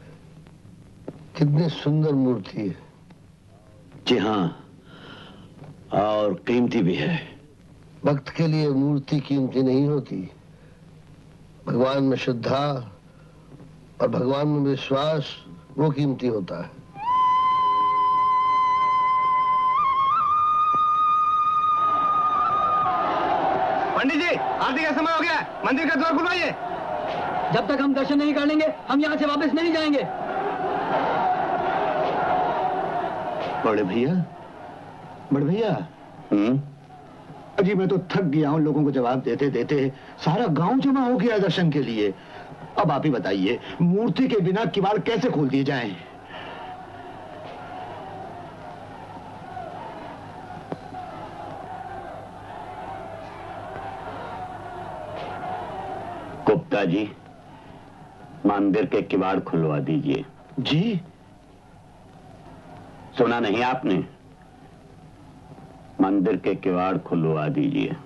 कितनी सुंदर मूर्ति है। जी हाँ, और कीमती भी है। भक्त के लिए मूर्ति कीमती नहीं होती, भगवान में श्रद्धा और भगवान में विश्वास वो कीमती होता है। पंडित जी, आरती का समय हो गया, मंदिर का द्वार खुलवाइए। जब तक हम दर्शन नहीं कर लेंगे हम यहाँ से वापस नहीं जाएंगे। बड़े भैया, बड़े भैया। हम्म। अजी मैं तो थक गया हूँ, लोगों को जवाब देते देते सारा गांव जमा हो गया दर्शन के लिए। अब आप ही बताइए, मूर्ति के बिना किवाड़ कैसे खोल दिए जाएं? गुप्ता जी, मंदिर के किवाड़ खुलवा दीजिए। जी? सुना नहीं आपने? मंदिर के किवाड़ खुलवा दीजिए।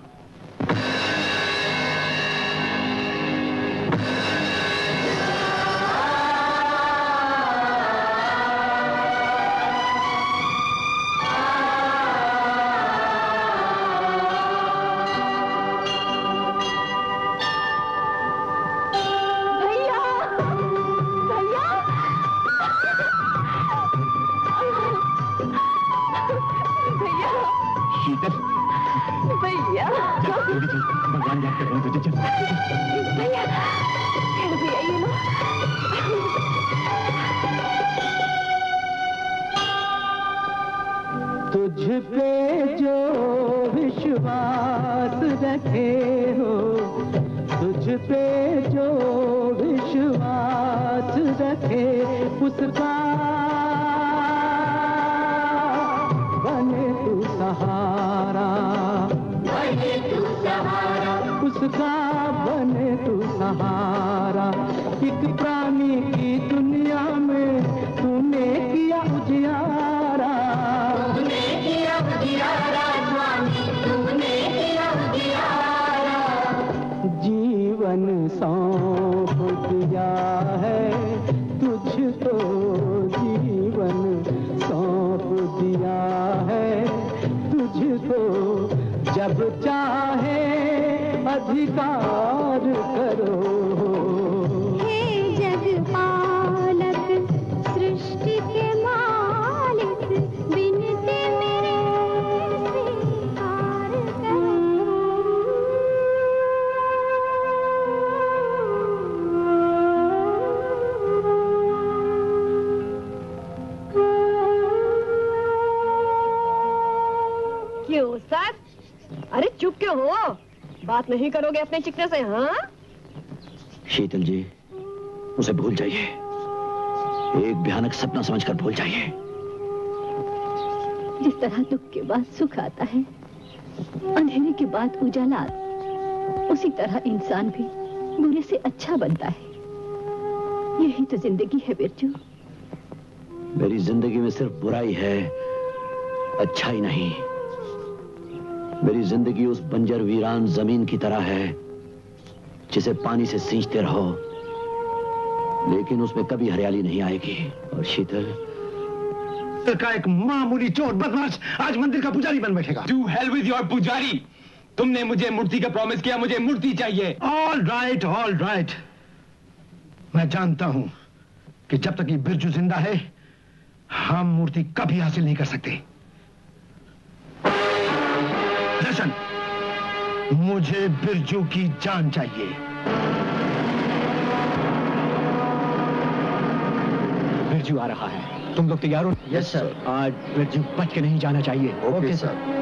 भगवान याद कर रहे हैं तुझे। भैया, भैया ये लो। तुझ पे जो विश्वास रखे हो, तुझ पे जो विश्वास रखे, उसका बने तू सहारा, बने तू सहारा, उसका बने तू सहारा। एक प्राणी की दुनिया में तूने किया उजियारा, तूने किया उजियारा स्वामी, तूने किया उजियारा। जीवन सौंप दिया है तुझको, जीवन सौंप दिया है तुझको। जब चाहे अधिकार करो। हे जगपालक सृष्टि के मालिक, बिनती मेरे स्वीकार करो। क्यों सर? अरे चुप क्यों हो? बात नहीं करोगे अपने चिकने से? हाँ शीतल जी, उसे भूल जाइए, एक भयानक सपना समझकर भूल जाइए। जिस तरह दुख के बाद सुख आता है, अंधेरे के बाद उजाला, उसी तरह इंसान भी बुरे से अच्छा बनता है। यही तो जिंदगी है बिरजू। मेरी जिंदगी में सिर्फ बुराई है, अच्छाई नहीं। मेरी जिंदगी उस बंजर वीरान जमीन की तरह है जिसे पानी से सींचते रहो लेकिन उसमें कभी हरियाली नहीं आएगी। और शीतल का एक मामूली चोर बदमाश आज मंदिर का पुजारी बन बैठेगा। डू हेल विद योर पुजारी। तुमने मुझे मूर्ति का प्रॉमिस किया, मुझे मूर्ति चाहिए। ऑल राइट ऑल राइट, मैं जानता हूं कि जब तक ये बिरजू जिंदा है हम मूर्ति कभी हासिल नहीं कर सकते। दर्शन, मुझे बिरजू की जान चाहिए। बिरजू आ रहा है, तुम लोग तैयार हो? Yes sir. आज बिरजू बच के नहीं जाना चाहिए। Okay sir.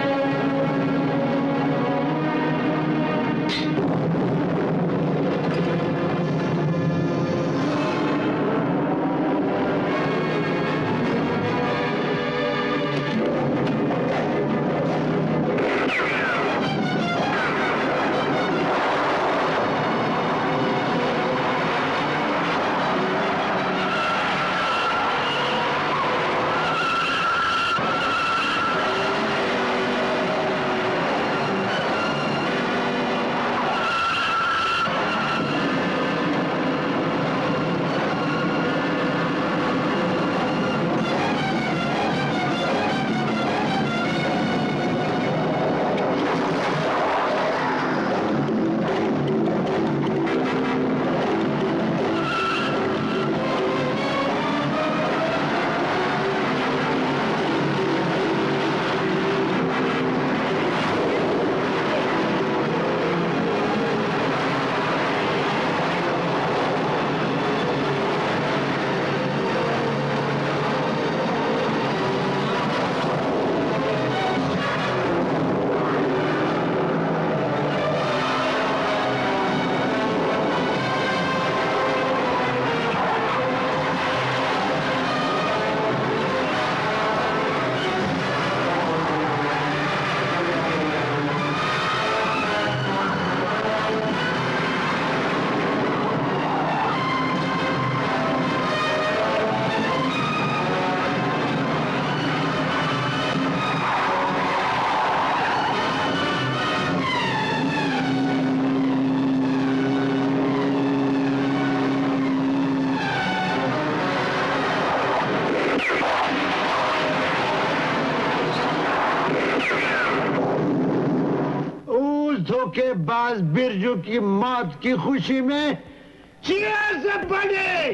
धोखेबाज बिरजू की मौत की खुशी में चीयर्स बने।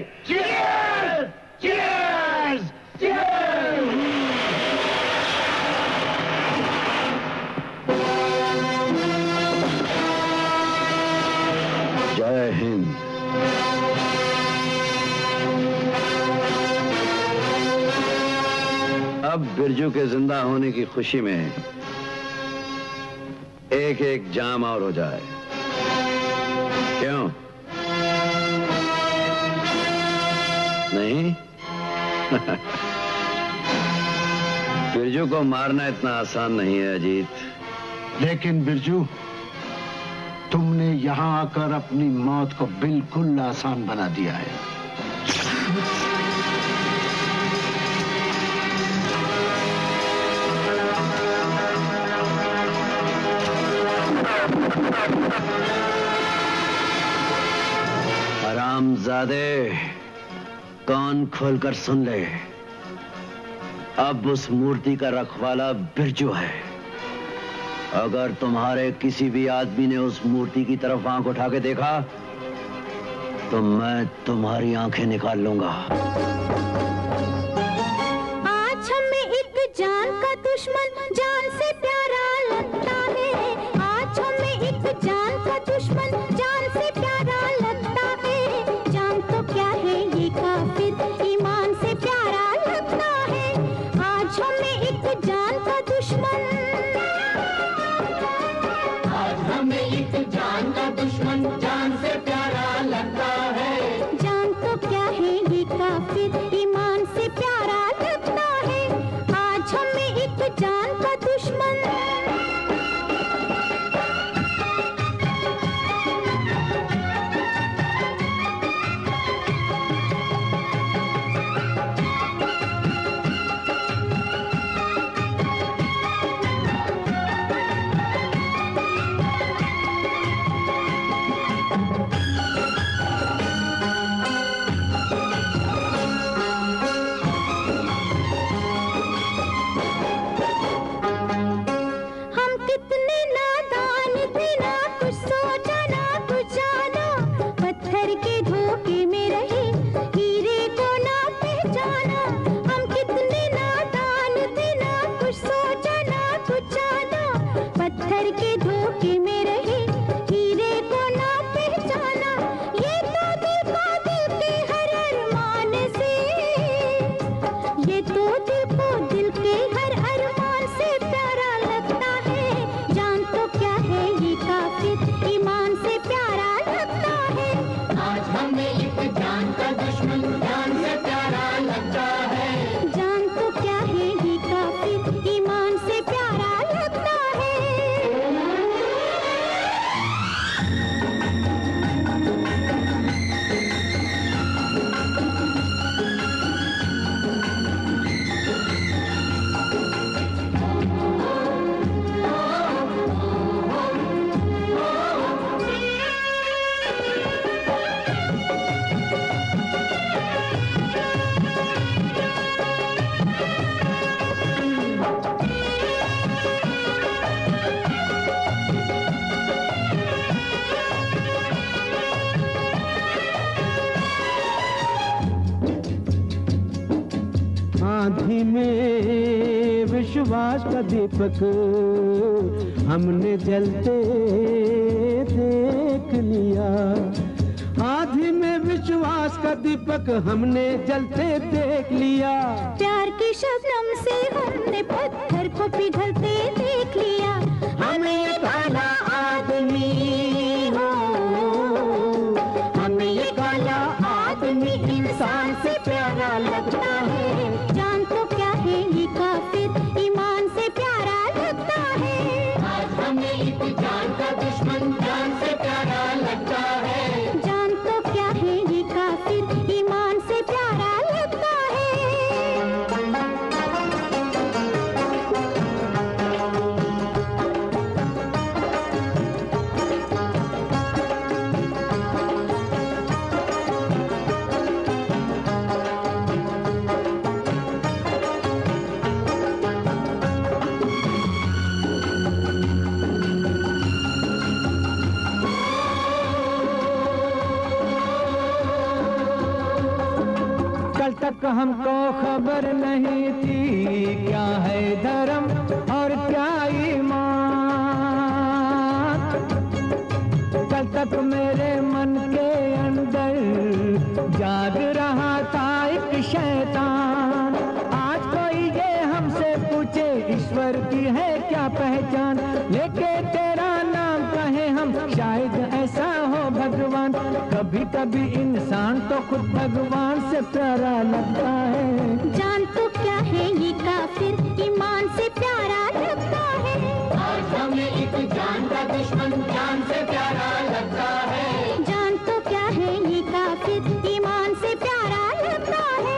Cheers cheers cheers. जय हिंद। अब बिरजू के जिंदा होने की खुशी में एक एक जाम और हो जाए। क्यों नहीं? बिरजू को मारना इतना आसान नहीं है अजीत। लेकिन बिरजू, तुमने यहां आकर अपनी मौत को बिल्कुल आसान बना दिया है। हरामजादे, कान खोलकर सुन ले। अब उस मूर्ति का रखवाला बिरजू है। अगर तुम्हारे किसी भी आदमी ने उस मूर्ति की तरफ आंख उठा के देखा तो मैं तुम्हारी आंखें निकाल लूंगा। आज हमें एक जान का दुश्मन जान से प्यारा लगता है। आज हमें एक जान का दुश्मन जान से प्यारा लगता है। जान तो क्या है ये काफिर ईमान से प्यारा लगता है। आज हमें एक जान का दुश्मन हमें एक जान का दुश्मन जान से प्यारा लगता है। जान तो क्या है ये काफिर ईमान से प्यारा लगता है। आज हमें एक जान का दुश्मन पत्थर के धोखे में रहे, हीरे को ना पहचाना, ये तो दिल को दिल के हर अरमान से, ये तो दिल को दिल के हर अरमान से प्यारा लगता है। जान तो क्या है ये काफिर, ईमान से प्यारा लगता है। आज हमें एक जान का दुश्मन जान से प्यारा लगता है। जान तो क्या है ये काफिर, ईमान से प्यारा लगता है। आँधी में विश्वास का दीपक हमने जलते देख लिया। आँधी में विश्वास का दीपक हमने जलते देख लिया। प्यार की शबनम से हमने पत्थर को पिघलते देख लिया। हमें ये काला आदमी हो, हमें ये काला आदमी इंसान से प्यारा लगता है। जान तो क्या है ये काफिर, ईमान से प्यारा लगता है। आज हमें एक जान का दुश्मन जान से प्यारा लगता है। जान तो क्या है ये काफिर, ईमान से प्यारा लगता है। कल तक हमको खबर नहीं थी क्या है धर्म और क्या ईमान। कल तक मेरे मन के अंदर जाग रहा था एक शैतान। आज कोई ये हमसे पूछे ईश्वर की है क्या पहचान, लेके तेरा नाम कहे हम शायद ऐसा हो भगवान। कभी कभी इंसान तो खुद भगवान से प्यारा लगता है। जान तो क्या है ये काफिर, ईमान से प्यारा लगता है। आज हमें एक जान का दुश्मन जान से प्यारा लगता है। जान तो क्या है ये काफिर, ईमान से प्यारा लगता है।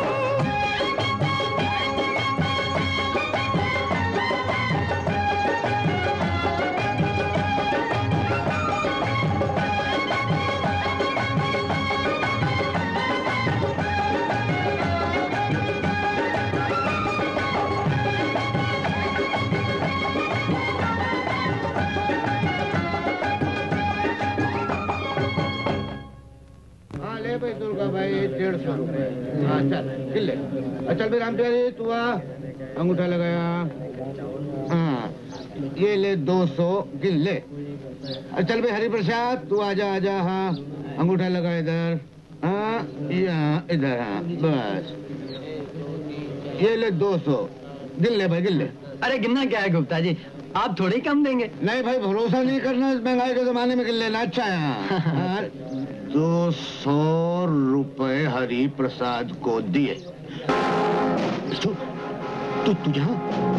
भाई दुर्गा भाई डेढ़ सौ रुपए। हाँ चल गिल ले। चल भाई राम प्यारे तू आ, अंगूठा लगाया। हाँ ये ले दो सौ गिल ले। चल भाई हरि प्रसाद तू आजा आजा। हाँ अंगूठा लगा इधर। हाँ यहाँ इधर। हाँ बस ये ले दो सौ गिल ले भाई गिल ले। अरे गिनना क्या है गुप्ता जी, आप थोड़ी कम देंगे। नहीं भाई भरोसा नहीं करना इस महंगाई के जमाने में गिल लेना अच्छा है। दो सौ रुपए हरि प्रसाद को दिए। तू तू तू यहाँ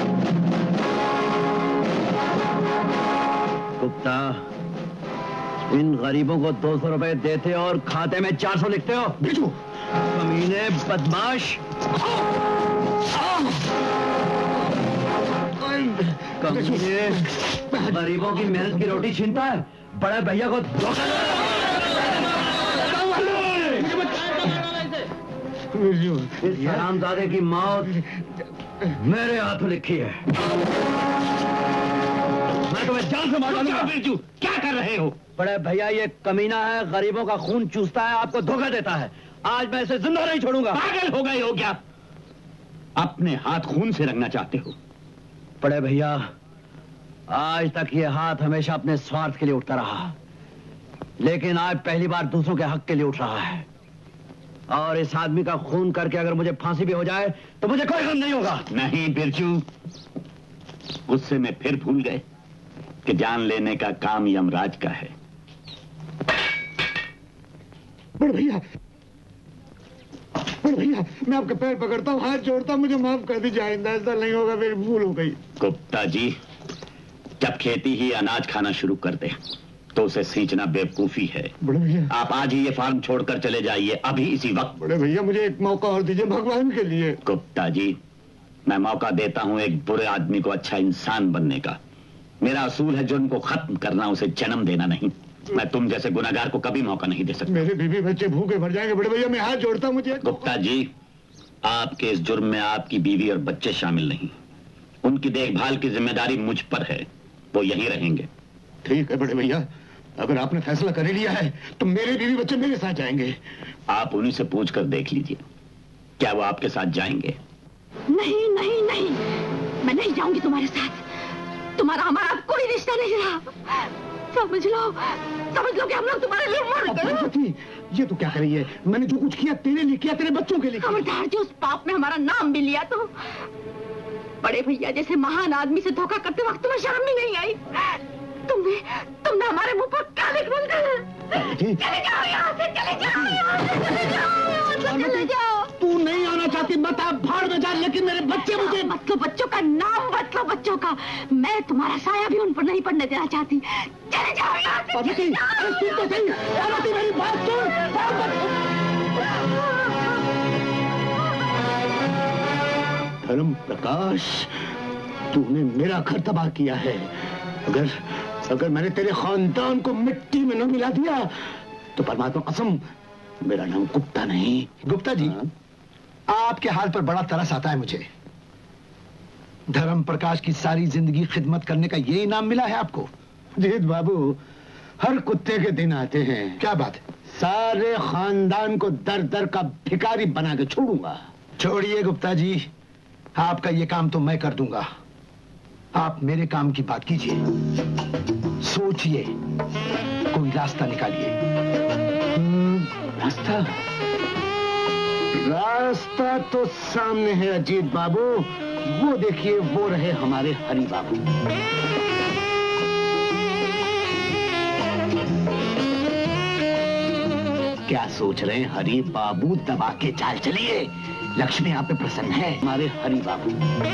गुप्ता, इन गरीबों को दो सौ रुपए देते और खाते में चार सौ लिखते हो। बिजू कमीने बदमाश, कमीने गरीबों की मेहनत की रोटी छीनता है, बड़े भैया को धोखा। इस हरामजादे की मौत मेरे हाथों लिखी है। मैं तुम्हें जान से मार डालूंगा। बिरजू क्या कर रहे हो? बड़े भैया ये कमीना है, गरीबों का खून चूसता है, आपको धोखा देता है। आज मैं इसे जिंदा नहीं छोड़ूंगा। पागल हो गए हो क्या? अपने हाथ खून से रंगना चाहते हो? बड़े भैया आज तक ये हाथ हमेशा अपने स्वार्थ के लिए उठता रहा, लेकिन आज पहली बार दूसरों के हक के लिए उठ रहा है। और इस आदमी का खून करके अगर मुझे फांसी भी हो जाए तो मुझे कोई गम नहीं होगा। नहीं बिरजू, गुस्से में फिर भूल गए कि जान लेने का काम यमराज का है। बड़े भैया, बड़े भैया, मैं आपके पैर पकड़ता हूँ, हाथ जोड़ता हूँ, मुझे माफ कर दीजिए, आइंदा ऐसा नहीं होगा, मेरी भूल हो गई। गुप्ता जी, जब खेती ही अनाज खाना शुरू कर दे तो उसे सींचना बेवकूफी है। बड़े भैया, आप आज ही ये फार्म छोड़कर चले जाइए, अभी इसी वक्त। बड़े भैया, मुझे एक मौका और दीजिए भगवान के लिए। गुप्ता जी, मैं मौका देता हूँ एक बुरे आदमी को अच्छा इंसान बनने का। मेरा असूल है जुर्म को खत्म करना, उसे जन्म देना नहीं। मैं तुम जैसे गुनाहगार को कभी मौका नहीं दे सकता। मेरे बीवी बच्चे भूखे मर जाएंगे। बड़े भैया, मैं हाथ जोड़ता हूँ, मुझे। गुप्ता जी, आपके इस जुर्म में आपकी बीवी और बच्चे शामिल नहीं। उनकी देखभाल की जिम्मेदारी मुझ पर है, वो यहीं रहेंगे। ठीक है बड़े भैया, अगर आपने फैसला कर लिया है तो मेरे बीवी बच्चे मेरे साथ जाएंगे। आप उन्हीं से पूछ कर देख लीजिए, क्या वो आपके साथ जाएंगे? नहीं नहीं नहीं, मैं नहीं जाऊंगी तुम्हारे साथ। तुम्हारा हमारा कोई रिश्ता नहीं रहा। समझ लो, समझ लो कि हम लोग तुम्हारे लिए मर गए। ये तो क्या कर रही है? मैंने जो कुछ किया तेरे लिए किया, तेरे बच्चों के लिए। खबरदार जी, उस पाप में हमारा नाम भी लिया तो। बड़े भैया जैसे महान आदमी से धोखा करते वक्त तुम्हें शर्म भी नहीं आई। तुमने तुमने हमारे मुंह पर काले बोल दिए। चले जाओ यहाँ से, चले जाओ यहाँ से, चले जाओ यहाँ से, चले जाओ। तू नहीं आना चाहती मत आ, भाड़ में जा, लेकिन मेरे बच्चे मुझे मत लो, बच्चों का नाम मत लो, बच्चों का। मैं तुम्हारा साया भी उन पर नहीं पड़ने देना चाहती। चले जाओ यहाँ से। पार्वती, सुन तो सही, पार्वती मेरी बात सुन। धर्म प्रकाश, तूने मेरा घर तबाह किया है। अगर अगर मैंने तेरे खानदान को मिट्टी में न मिला दिया तो परमात्मा कसम, मेरा नाम गुप्ता नहीं। गुप्ता जी, आपके हाल पर बड़ा तरस आता है मुझे। धर्म प्रकाश की सारी जिंदगी खिदमत करने का यही नाम मिला है आपको? जीत बाबू, हर कुत्ते के दिन आते हैं। क्या बात है? सारे खानदान को दर दर का भिखारी बना के छोड़ूंगा। छोड़िए गुप्ता जी, आपका ये काम तो मैं कर दूंगा। आप मेरे काम की बात कीजिए, सोचिए, कोई रास्ता निकालिए। रास्ता रास्ता तो सामने है अजीत बाबू, वो देखिए, वो रहे हमारे हरि बाबू। क्या सोच रहे हैं हरि बाबू? दबा के चाल चलिए, लक्ष्मी आप पे प्रसन्न है। हमारे हरि बाबू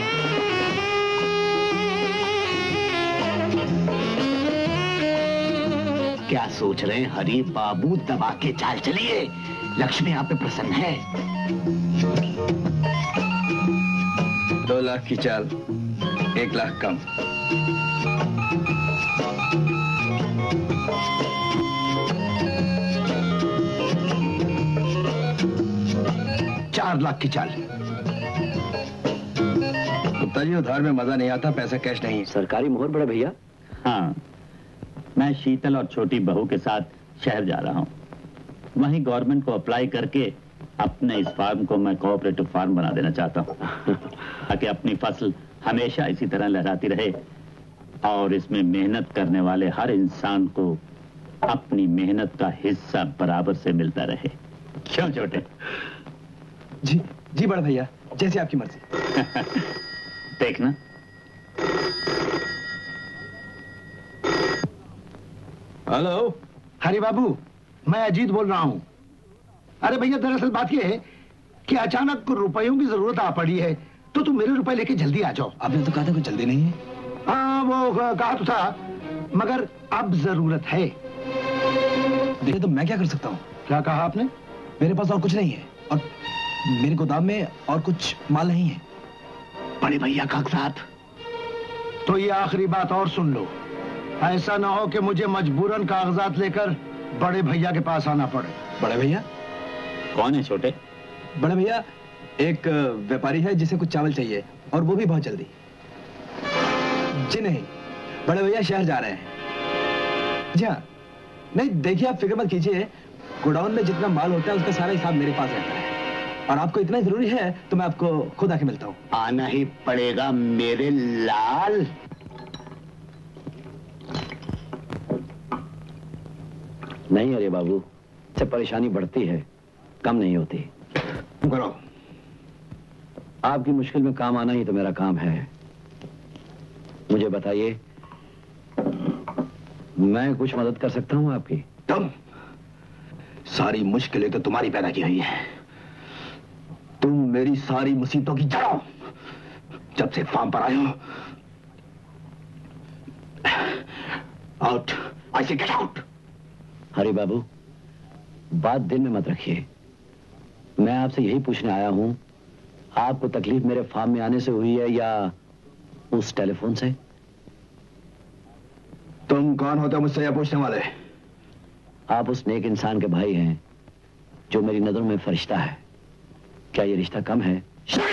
क्या सोच रहे हैं हरि बाबू? दबा के चाल चलिए, लक्ष्मी आप पे प्रसन्न है। दो लाख की चाल, एक लाख कम। चार लाख की चाल। गुप्ता जी, उधार में मजा नहीं आता, पैसा कैश नहीं। सरकारी मोहर बड़े भैया। हाँ, मैं शीतल और छोटी बहू के साथ शहर जा रहा हूँ। वहीं गवर्नमेंट को अप्लाई करके अपने इस फार्म को मैं कोऑपरेटिव फार्म बना देना चाहता हूँ, ताकि अपनी फसल हमेशा इसी तरह लहराती रहे और इसमें मेहनत करने वाले हर इंसान को अपनी मेहनत का हिस्सा बराबर से मिलता रहे। क्यों छोटे? जी जी बड़े भैया, जैसे आपकी मर्जी। देखना। हेलो हरि बाबू, मैं अजीत बोल रहा हूँ। अरे भैया, दरअसल बात यह है कि अचानक रुपयों की जरूरत आ पड़ी है, तो तुम मेरे रुपए लेके जल्दी आ जाओ। आपने तो कहा था कुछ जल्दी नहीं है। हाँ, वो कहा तो था, मगर अब जरूरत है। देखिए, तो मैं क्या कर सकता हूँ? क्या कहा आपने? मेरे पास और कुछ नहीं है, और मेरे गोदाम में और कुछ माल नहीं है। बड़े भैया कागजात। तो ये आखिरी बात और सुन लो, ऐसा ना हो कि मुझे मजबूरन कागजात लेकर बड़े भैया के पास आना पड़े। बड़े भैया? कौन है छोटे? बड़े भैया, एक व्यापारी है जिसे कुछ चावल चाहिए, और वो भी बहुत जल्दी। जी नहीं, बड़े भैया शहर जा रहे हैं। जी हाँ। नहीं, देखिए, आप फिक्र मत कीजिए, गोडाउन में जितना माल होता है उसका सारा हिसाब मेरे पास रहता है, और आपको इतना जरूरी है तो मैं आपको खुद आके मिलता हूँ। आना ही पड़ेगा मेरे लाल। नहीं अरे बाबू, इससे परेशानी बढ़ती है, कम नहीं होती। करो। आपकी मुश्किल में काम आना ही तो मेरा काम है। मुझे बताइए, मैं कुछ मदद कर सकता हूं आपकी? तुम सारी मुश्किलें तो तुम्हारी पैदा की हुई है। तुम मेरी सारी मुसीबतों की जड़ हो। जब से फार्म पर आए हो, आउट, आई से गेट आउट। हरी बाबू, बात दिल में मत रखिए। मैं आपसे यही पूछने आया हूं, आपको तकलीफ मेरे फार्म में आने से हुई है या उस टेलीफोन से? तुम कौन होते हो मुझसे यह पूछने वाले? आप उस नेक इंसान के भाई हैं जो मेरी नजरों में फरिश्ता है। क्या ये रिश्ता कम है?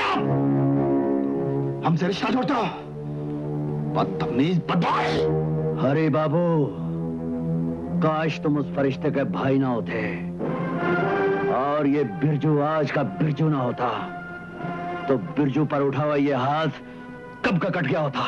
हमसे रिश्ता जोड़ते हो? बदतमीज बदमाश। हरे बाबू, काश तुम उस फरिश्ते के भाई ना होते और ये बिरजू आज का बिरजू ना होता, तो बिरजू पर उठा हुआ ये हाथ कब का कट गया होता।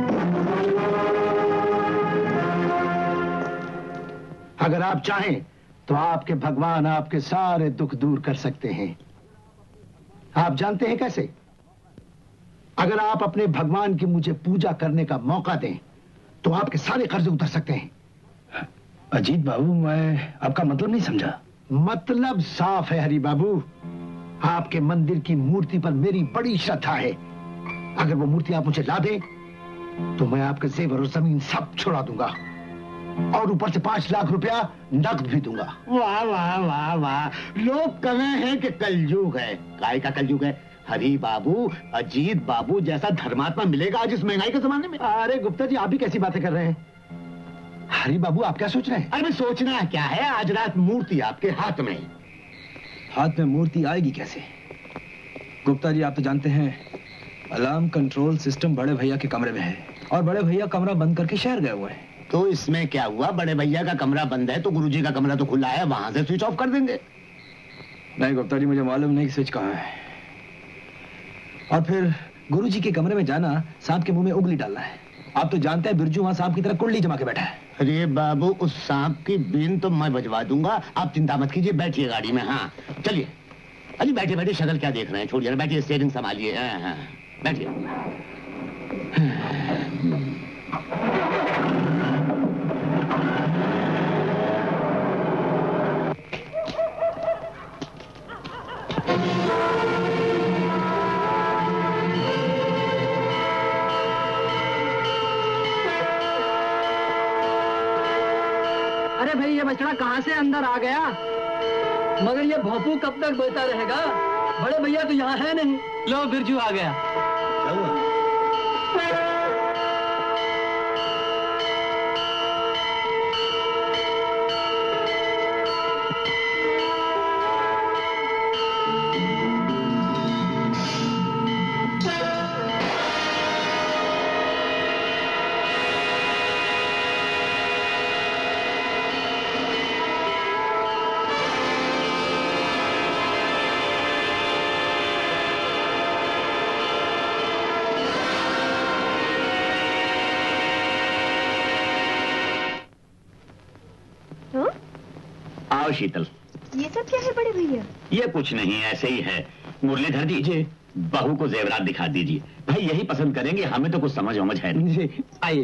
अगर आप चाहें तो आपके भगवान आपके सारे दुख दूर कर सकते हैं। आप जानते हैं कैसे? अगर आप अपने भगवान की मुझे पूजा करने का मौका दें तो आपके सारे कर्ज उतर सकते हैं। अजीत बाबू, मैं आपका मतलब नहीं समझा। मतलब साफ है हरी बाबू, आपके मंदिर की मूर्ति पर मेरी बड़ी श्रद्धा है। अगर वो मूर्ति आप मुझे ला दें तो मैं आपके जेवर और जमीन सब छुड़ा दूंगा और ऊपर से पांच लाख रुपया नकद भी दूंगा। वाह वाह वाह वाह, लोग कहे हैं कि कलयुग है। काय का कलयुग है हरी बाबू? अजीत बाबू जैसा धर्मात्मा मिलेगा आज इस महंगाई के जमाने में? अरे गुप्ता जी, आप भी कैसी बातें कर रहे हैं? हरी बाबू, आप क्या सोच रहे हैं? अरे मैं सोचना क्या है, आज रात मूर्ति आपके हाथ में। हाथ में मूर्ति आएगी कैसे? गुप्ता जी, आप तो जानते हैं अलार्म कंट्रोल सिस्टम बड़े भैया के कमरे में है और बड़े भैया कमरा बंद करके शहर गए हुए हैं। तो इसमें क्या हुआ? बड़े भैया का कमरा बंद है तो गुरुजी का कमरा तो खुला है, वहां से स्विच ऑफ कर देंगे। नहीं गुप्ता जी, मुझे मालूम नहीं कि स्विच कहाँ है। और फिर गुरुजी के कमरे में जाना सांप के मुंह में उंगली डालना है। आप तो जानते हैं बिरजू वहां सांप की तरह कुंडली जमा के बैठा है। अरे बाबू, उस सांप की बीन तो मैं बजवा दूंगा, आप चिंता मत कीजिए। बैठिए गाड़ी में। हाँ चलिए। अरे बैठिए बैठिए, शक्ल क्या देख रहे हैं, छोड़िए। बैठिए, स्टीयरिंग संभालिए। हाँ हाँ बैठिए। अरे भाई, ये बछड़ा कहाँ से अंदर आ गया? मगर ये भोंपू कब तक बोलता रहेगा? बड़े भैया तो यहाँ है नहीं। लो, बिरजू आ गया। शीतल, ये सब क्या है बड़े भैया? ये कुछ नहीं, ऐसे ही है। मुरलीधर जी, बहू को जेवरात दिखा दीजिए। भाई यही पसंद करेंगे, हमें तो कुछ समझ वमझ है नहीं। आइए।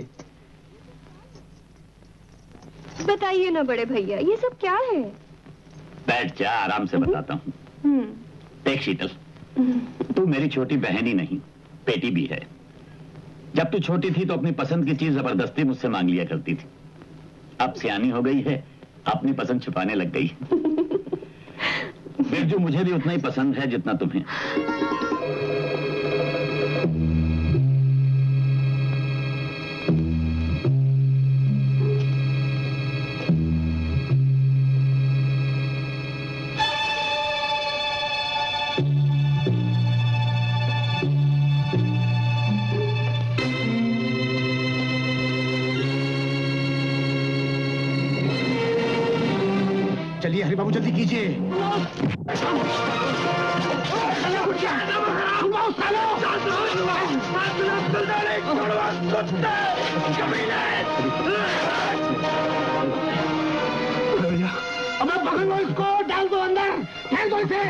बताइए ना बड़े भैया, ये सब क्या है? बैठ जा, आराम से बताता हूँ। देख शीतल, तू मेरी छोटी बहन ही नहीं, बेटी भी है। जब तू छोटी थी तो अपनी पसंद की चीज जबरदस्ती मुझसे मांग लिया करती थी। अब सियानी हो गई है, अपनी पसंद छुपाने लग गई। बिरजू मुझे भी उतना ही पसंद है जितना तुम्हें। चलिए हरि बाबू, जल्दी कीजिए। भैया उसको, डाल दो अंदर, फेंक दो इसे।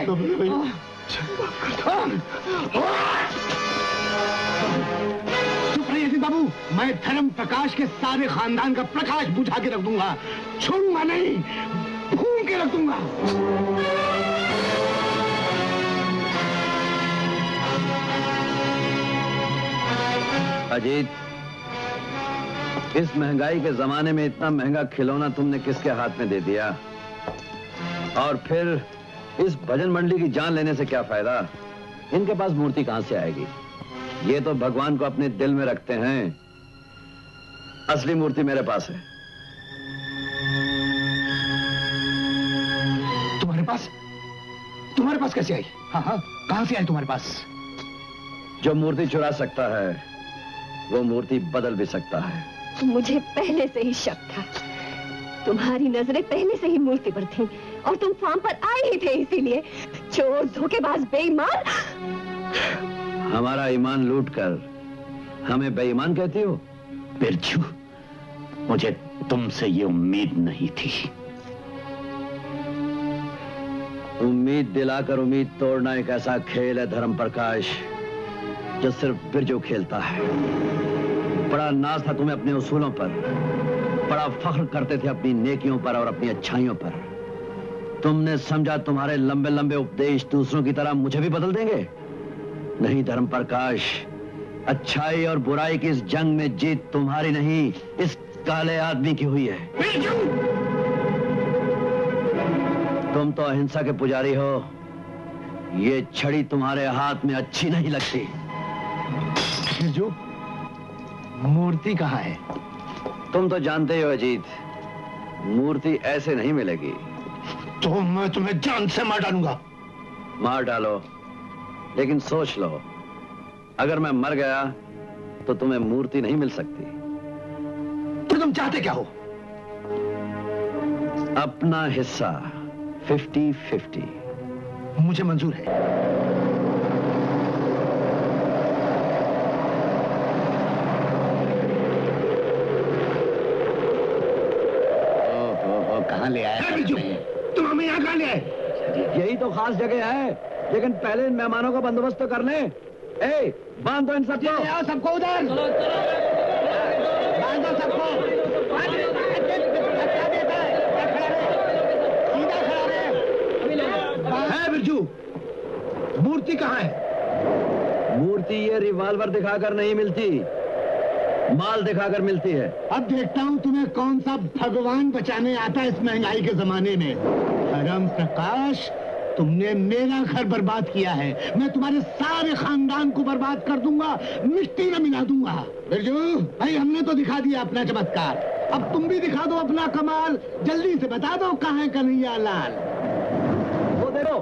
चुप रहिए अजीत बाबू, मैं धर्म प्रकाश के सारे खानदान का प्रकाश बुझा के रख दूंगा, छोड़ूंगा नहीं, फूंक के रख दूंगा। अजीत, इस महंगाई के जमाने में इतना महंगा खिलौना तुमने किसके हाथ में दे दिया? और फिर इस भजन मंडली की जान लेने से क्या फायदा? इनके पास मूर्ति कहां से आएगी? ये तो भगवान को अपने दिल में रखते हैं। असली मूर्ति मेरे पास है। तुम्हारे पास? तुम्हारे पास कैसे आई? हाँ हाँ, कहां से आई तुम्हारे पास? जो मूर्ति चुरा सकता है वो मूर्ति बदल भी सकता है। मुझे पहले से ही शक था। तुम्हारी नजरें पहले से ही मूर्ति पर थीं और तुम फार्म पर आए ही थे, इसीलिए। चोर, धोखेबाज, बेईमान। हमारा ईमान लूटकर हमें बेईमान कहती हो? बिरजू, मुझे तुमसे ये उम्मीद नहीं थी। उम्मीद दिलाकर उम्मीद तोड़ना एक ऐसा खेल है धर्म प्रकाश जो सिर्फ बिरजू खेलता है। बड़ा नाज था तुम्हें अपने उसूलों पर, बड़ा फख्र करते थे अपनी नेकियों पर और अपनी अच्छाइयों पर। तुमने समझा तुम्हारे लंबे लंबे उपदेश दूसरों की तरह मुझे भी बदल देंगे? नहीं धर्म प्रकाश, अच्छाई और बुराई की इस जंग में जीत तुम्हारी नहीं, इस काले आदमी की हुई है। तुम तो अहिंसा के पुजारी हो, ये छड़ी तुम्हारे हाथ में अच्छी नहीं लगती। बिरजू, मूर्ति कहाँ है? तुम तो जानते हो अजीत, मूर्ति ऐसे नहीं मिलेगी। तो मैं तुम्हें जान से मार डालूंगा। मार डालो, लेकिन सोच लो, अगर मैं मर गया तो तुम्हें मूर्ति नहीं मिल सकती। तो तुम चाहते क्या हो? अपना हिस्सा फिफ्टी फिफ्टी। मुझे मंजूर है। कहाँ ले आए? तुम हमें यहाँ कहाँ ले आए? यही तो खास जगह है, लेकिन पहले इन मेहमानों का बंदोबस्त तो कर लें। ए, बांध दो इन सबको। आओ सबको उधर। बांध दो सबको। सीधा खड़ा रहे। है बिरजू, मूर्ति कहाँ है? मूर्ति ये रिवॉल्वर दिखाकर नहीं मिलती, माल दिखाकर मिलती है। अब देखता हूँ तुम्हें कौन सा भगवान बचाने आता है इस महंगाई के जमाने में। धर्म प्रकाश, तुमने मेरा घर बर्बाद किया है, मैं तुम्हारे सारे खानदान को बर्बाद कर दूंगा, मिट्टी में मिला दूंगा। बिरजू भाई, हमने तो दिखा दिया अपना चमत्कार, अब तुम भी दिखा दो अपना कमाल। जल्दी से बता दो कहाँ है कन्हैया लाल। वो देखो।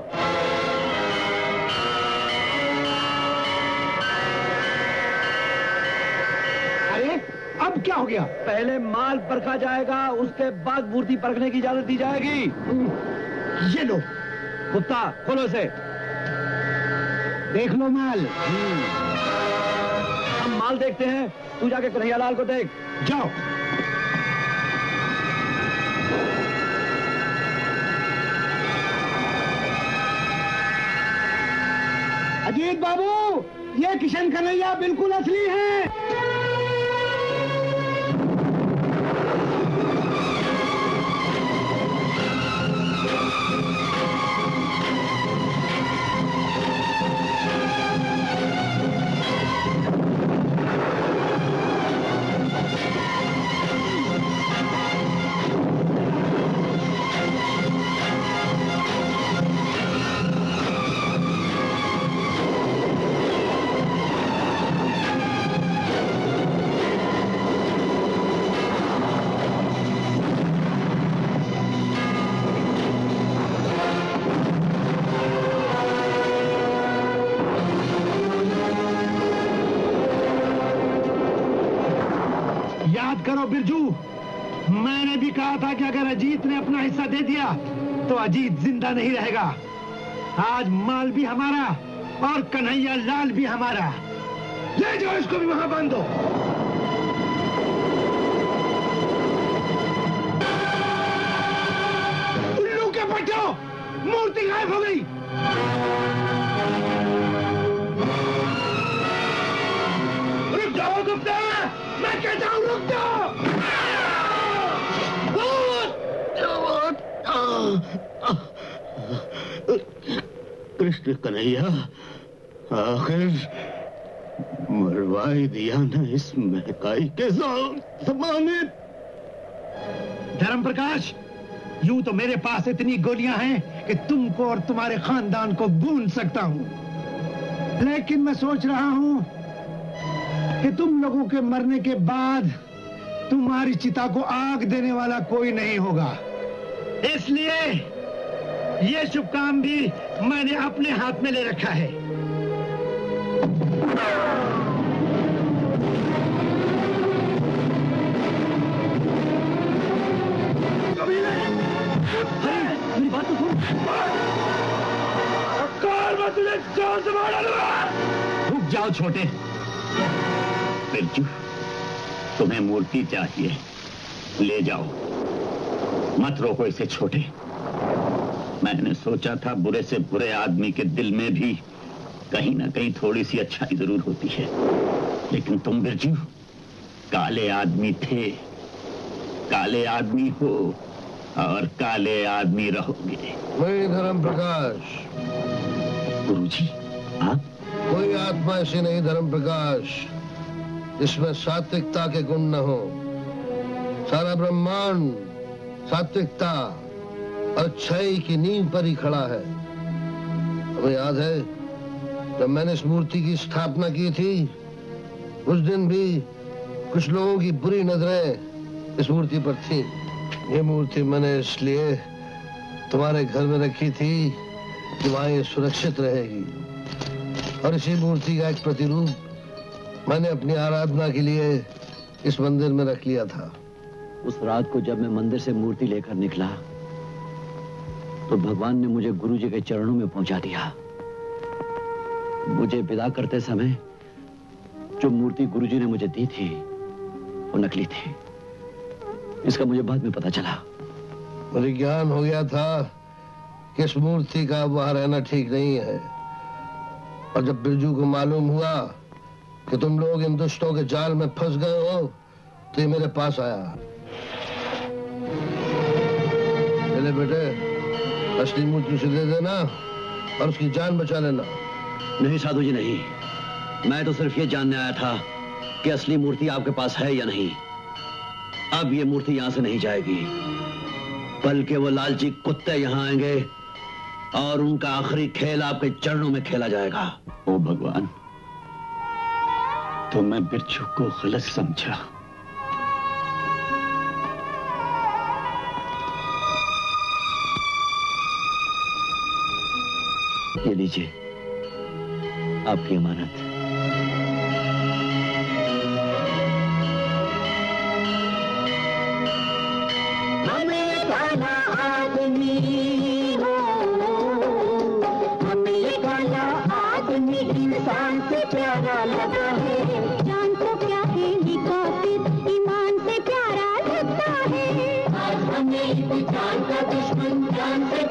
अरे अब क्या हो गया? पहले माल परखा जाएगा, उसके बाद मूर्ति परखने की इजाजत दी जाएगी। ये लो कुत्ता, खोलो इसे। देख लो माल। हम माल देखते हैं, तू जाके कन्हैया लाल को देख। जाओ। अजीत बाबू, ये किशन कन्हैया बिल्कुल असली है। करो बिरजू, मैंने भी कहा था कि अगर अजीत ने अपना हिस्सा दे दिया तो अजीत जिंदा नहीं रहेगा। आज माल भी हमारा और कन्हैया लाल भी हमारा। ले जाओ इसको भी वहां बांध दो। उल्लू के बैठो, मूर्ति गायब हो गई। रुक जाओ गुप्ता, मैं कहता हूं रुक जाओ। कृष्ण कन्हैया, आखिर मरवाई दिया ना इस महकाई के ज़माने। धर्म प्रकाश, यूं तो मेरे पास इतनी गोलियां हैं कि तुमको और तुम्हारे खानदान को भून सकता हूं, लेकिन मैं सोच रहा हूं कि तुम लोगों के मरने के बाद तुम्हारी चिता को आग देने वाला कोई नहीं होगा। इसलिए ये शुभ काम भी मैंने अपने हाथ में ले रखा है। मेरी बात तो सुन। मैं तुझे जान से मार डालूंगा। रुक जाओ छोटे। बिरजू, तुम्हें मूर्ति चाहिए, ले जाओ, मत रोको इसे छोटे। मैंने सोचा था बुरे से बुरे आदमी के दिल में भी कहीं ना कहीं थोड़ी सी अच्छाई जरूर होती है, लेकिन तुम बिरजू काले आदमी थे, काले आदमी हो और काले आदमी रहोगे। मैं धर्म प्रकाश। गुरुजी, आप? कोई आत्मा ऐसी नहीं धर्म प्रकाश जिसमें सात्विकता के गुण न हो। सारा ब्रह्मांड सात्विकता और अच्छाई की नींव पर ही खड़ा है। हमें याद है जब मैंने इस मूर्ति की स्थापना की थी, उस दिन भी कुछ लोगों की बुरी नजरें इस मूर्ति पर थी। ये मूर्ति मैंने इसलिए तुम्हारे घर में रखी थी कि वहां ये सुरक्षित रहेगी, और इसी मूर्ति का एक प्रतिरूप मैंने अपनी आराधना के लिए इस मंदिर में रख लिया था। उस रात को जब मैं मंदिर से मूर्ति लेकर निकला तो भगवान ने मुझे गुरुजी के चरणों में पहुंचा दिया। मुझे विदा करते समय जो मूर्ति गुरुजी ने मुझे दी थी वो नकली थी। इसका मुझे बाद में पता चला। मुझे ज्ञान हो गया था कि इस मूर्ति का वहां रहना ठीक नहीं है, और जब बिरजू को मालूम हुआ कि तुम लोग इन दुष्टों के जाल में फंस गए हो तो ये मेरे पास आया। चले बेटे, असली मूर्ति उसे दे देना और उसकी जान बचा लेना। नहीं साधु जी, नहीं, मैं तो सिर्फ ये जानने आया था कि असली मूर्ति आपके पास है या नहीं। अब ये मूर्ति यहां से नहीं जाएगी, बल्कि वो लालची कुत्ते यहां आएंगे और उनका आखिरी खेल आपके चरणों में खेला जाएगा। ओ भगवान, तो मैं बिरजू को गलत समझा। ये लीजिए आपकी अमानत। हमें काला आदमी हो, हमें ये काला आदमी इंसान से प्यारा लगा है। जान तो क्या है ये काफिर, ईमान से प्यारा लगता है। आज हमें एक जान का दुश्मन जान से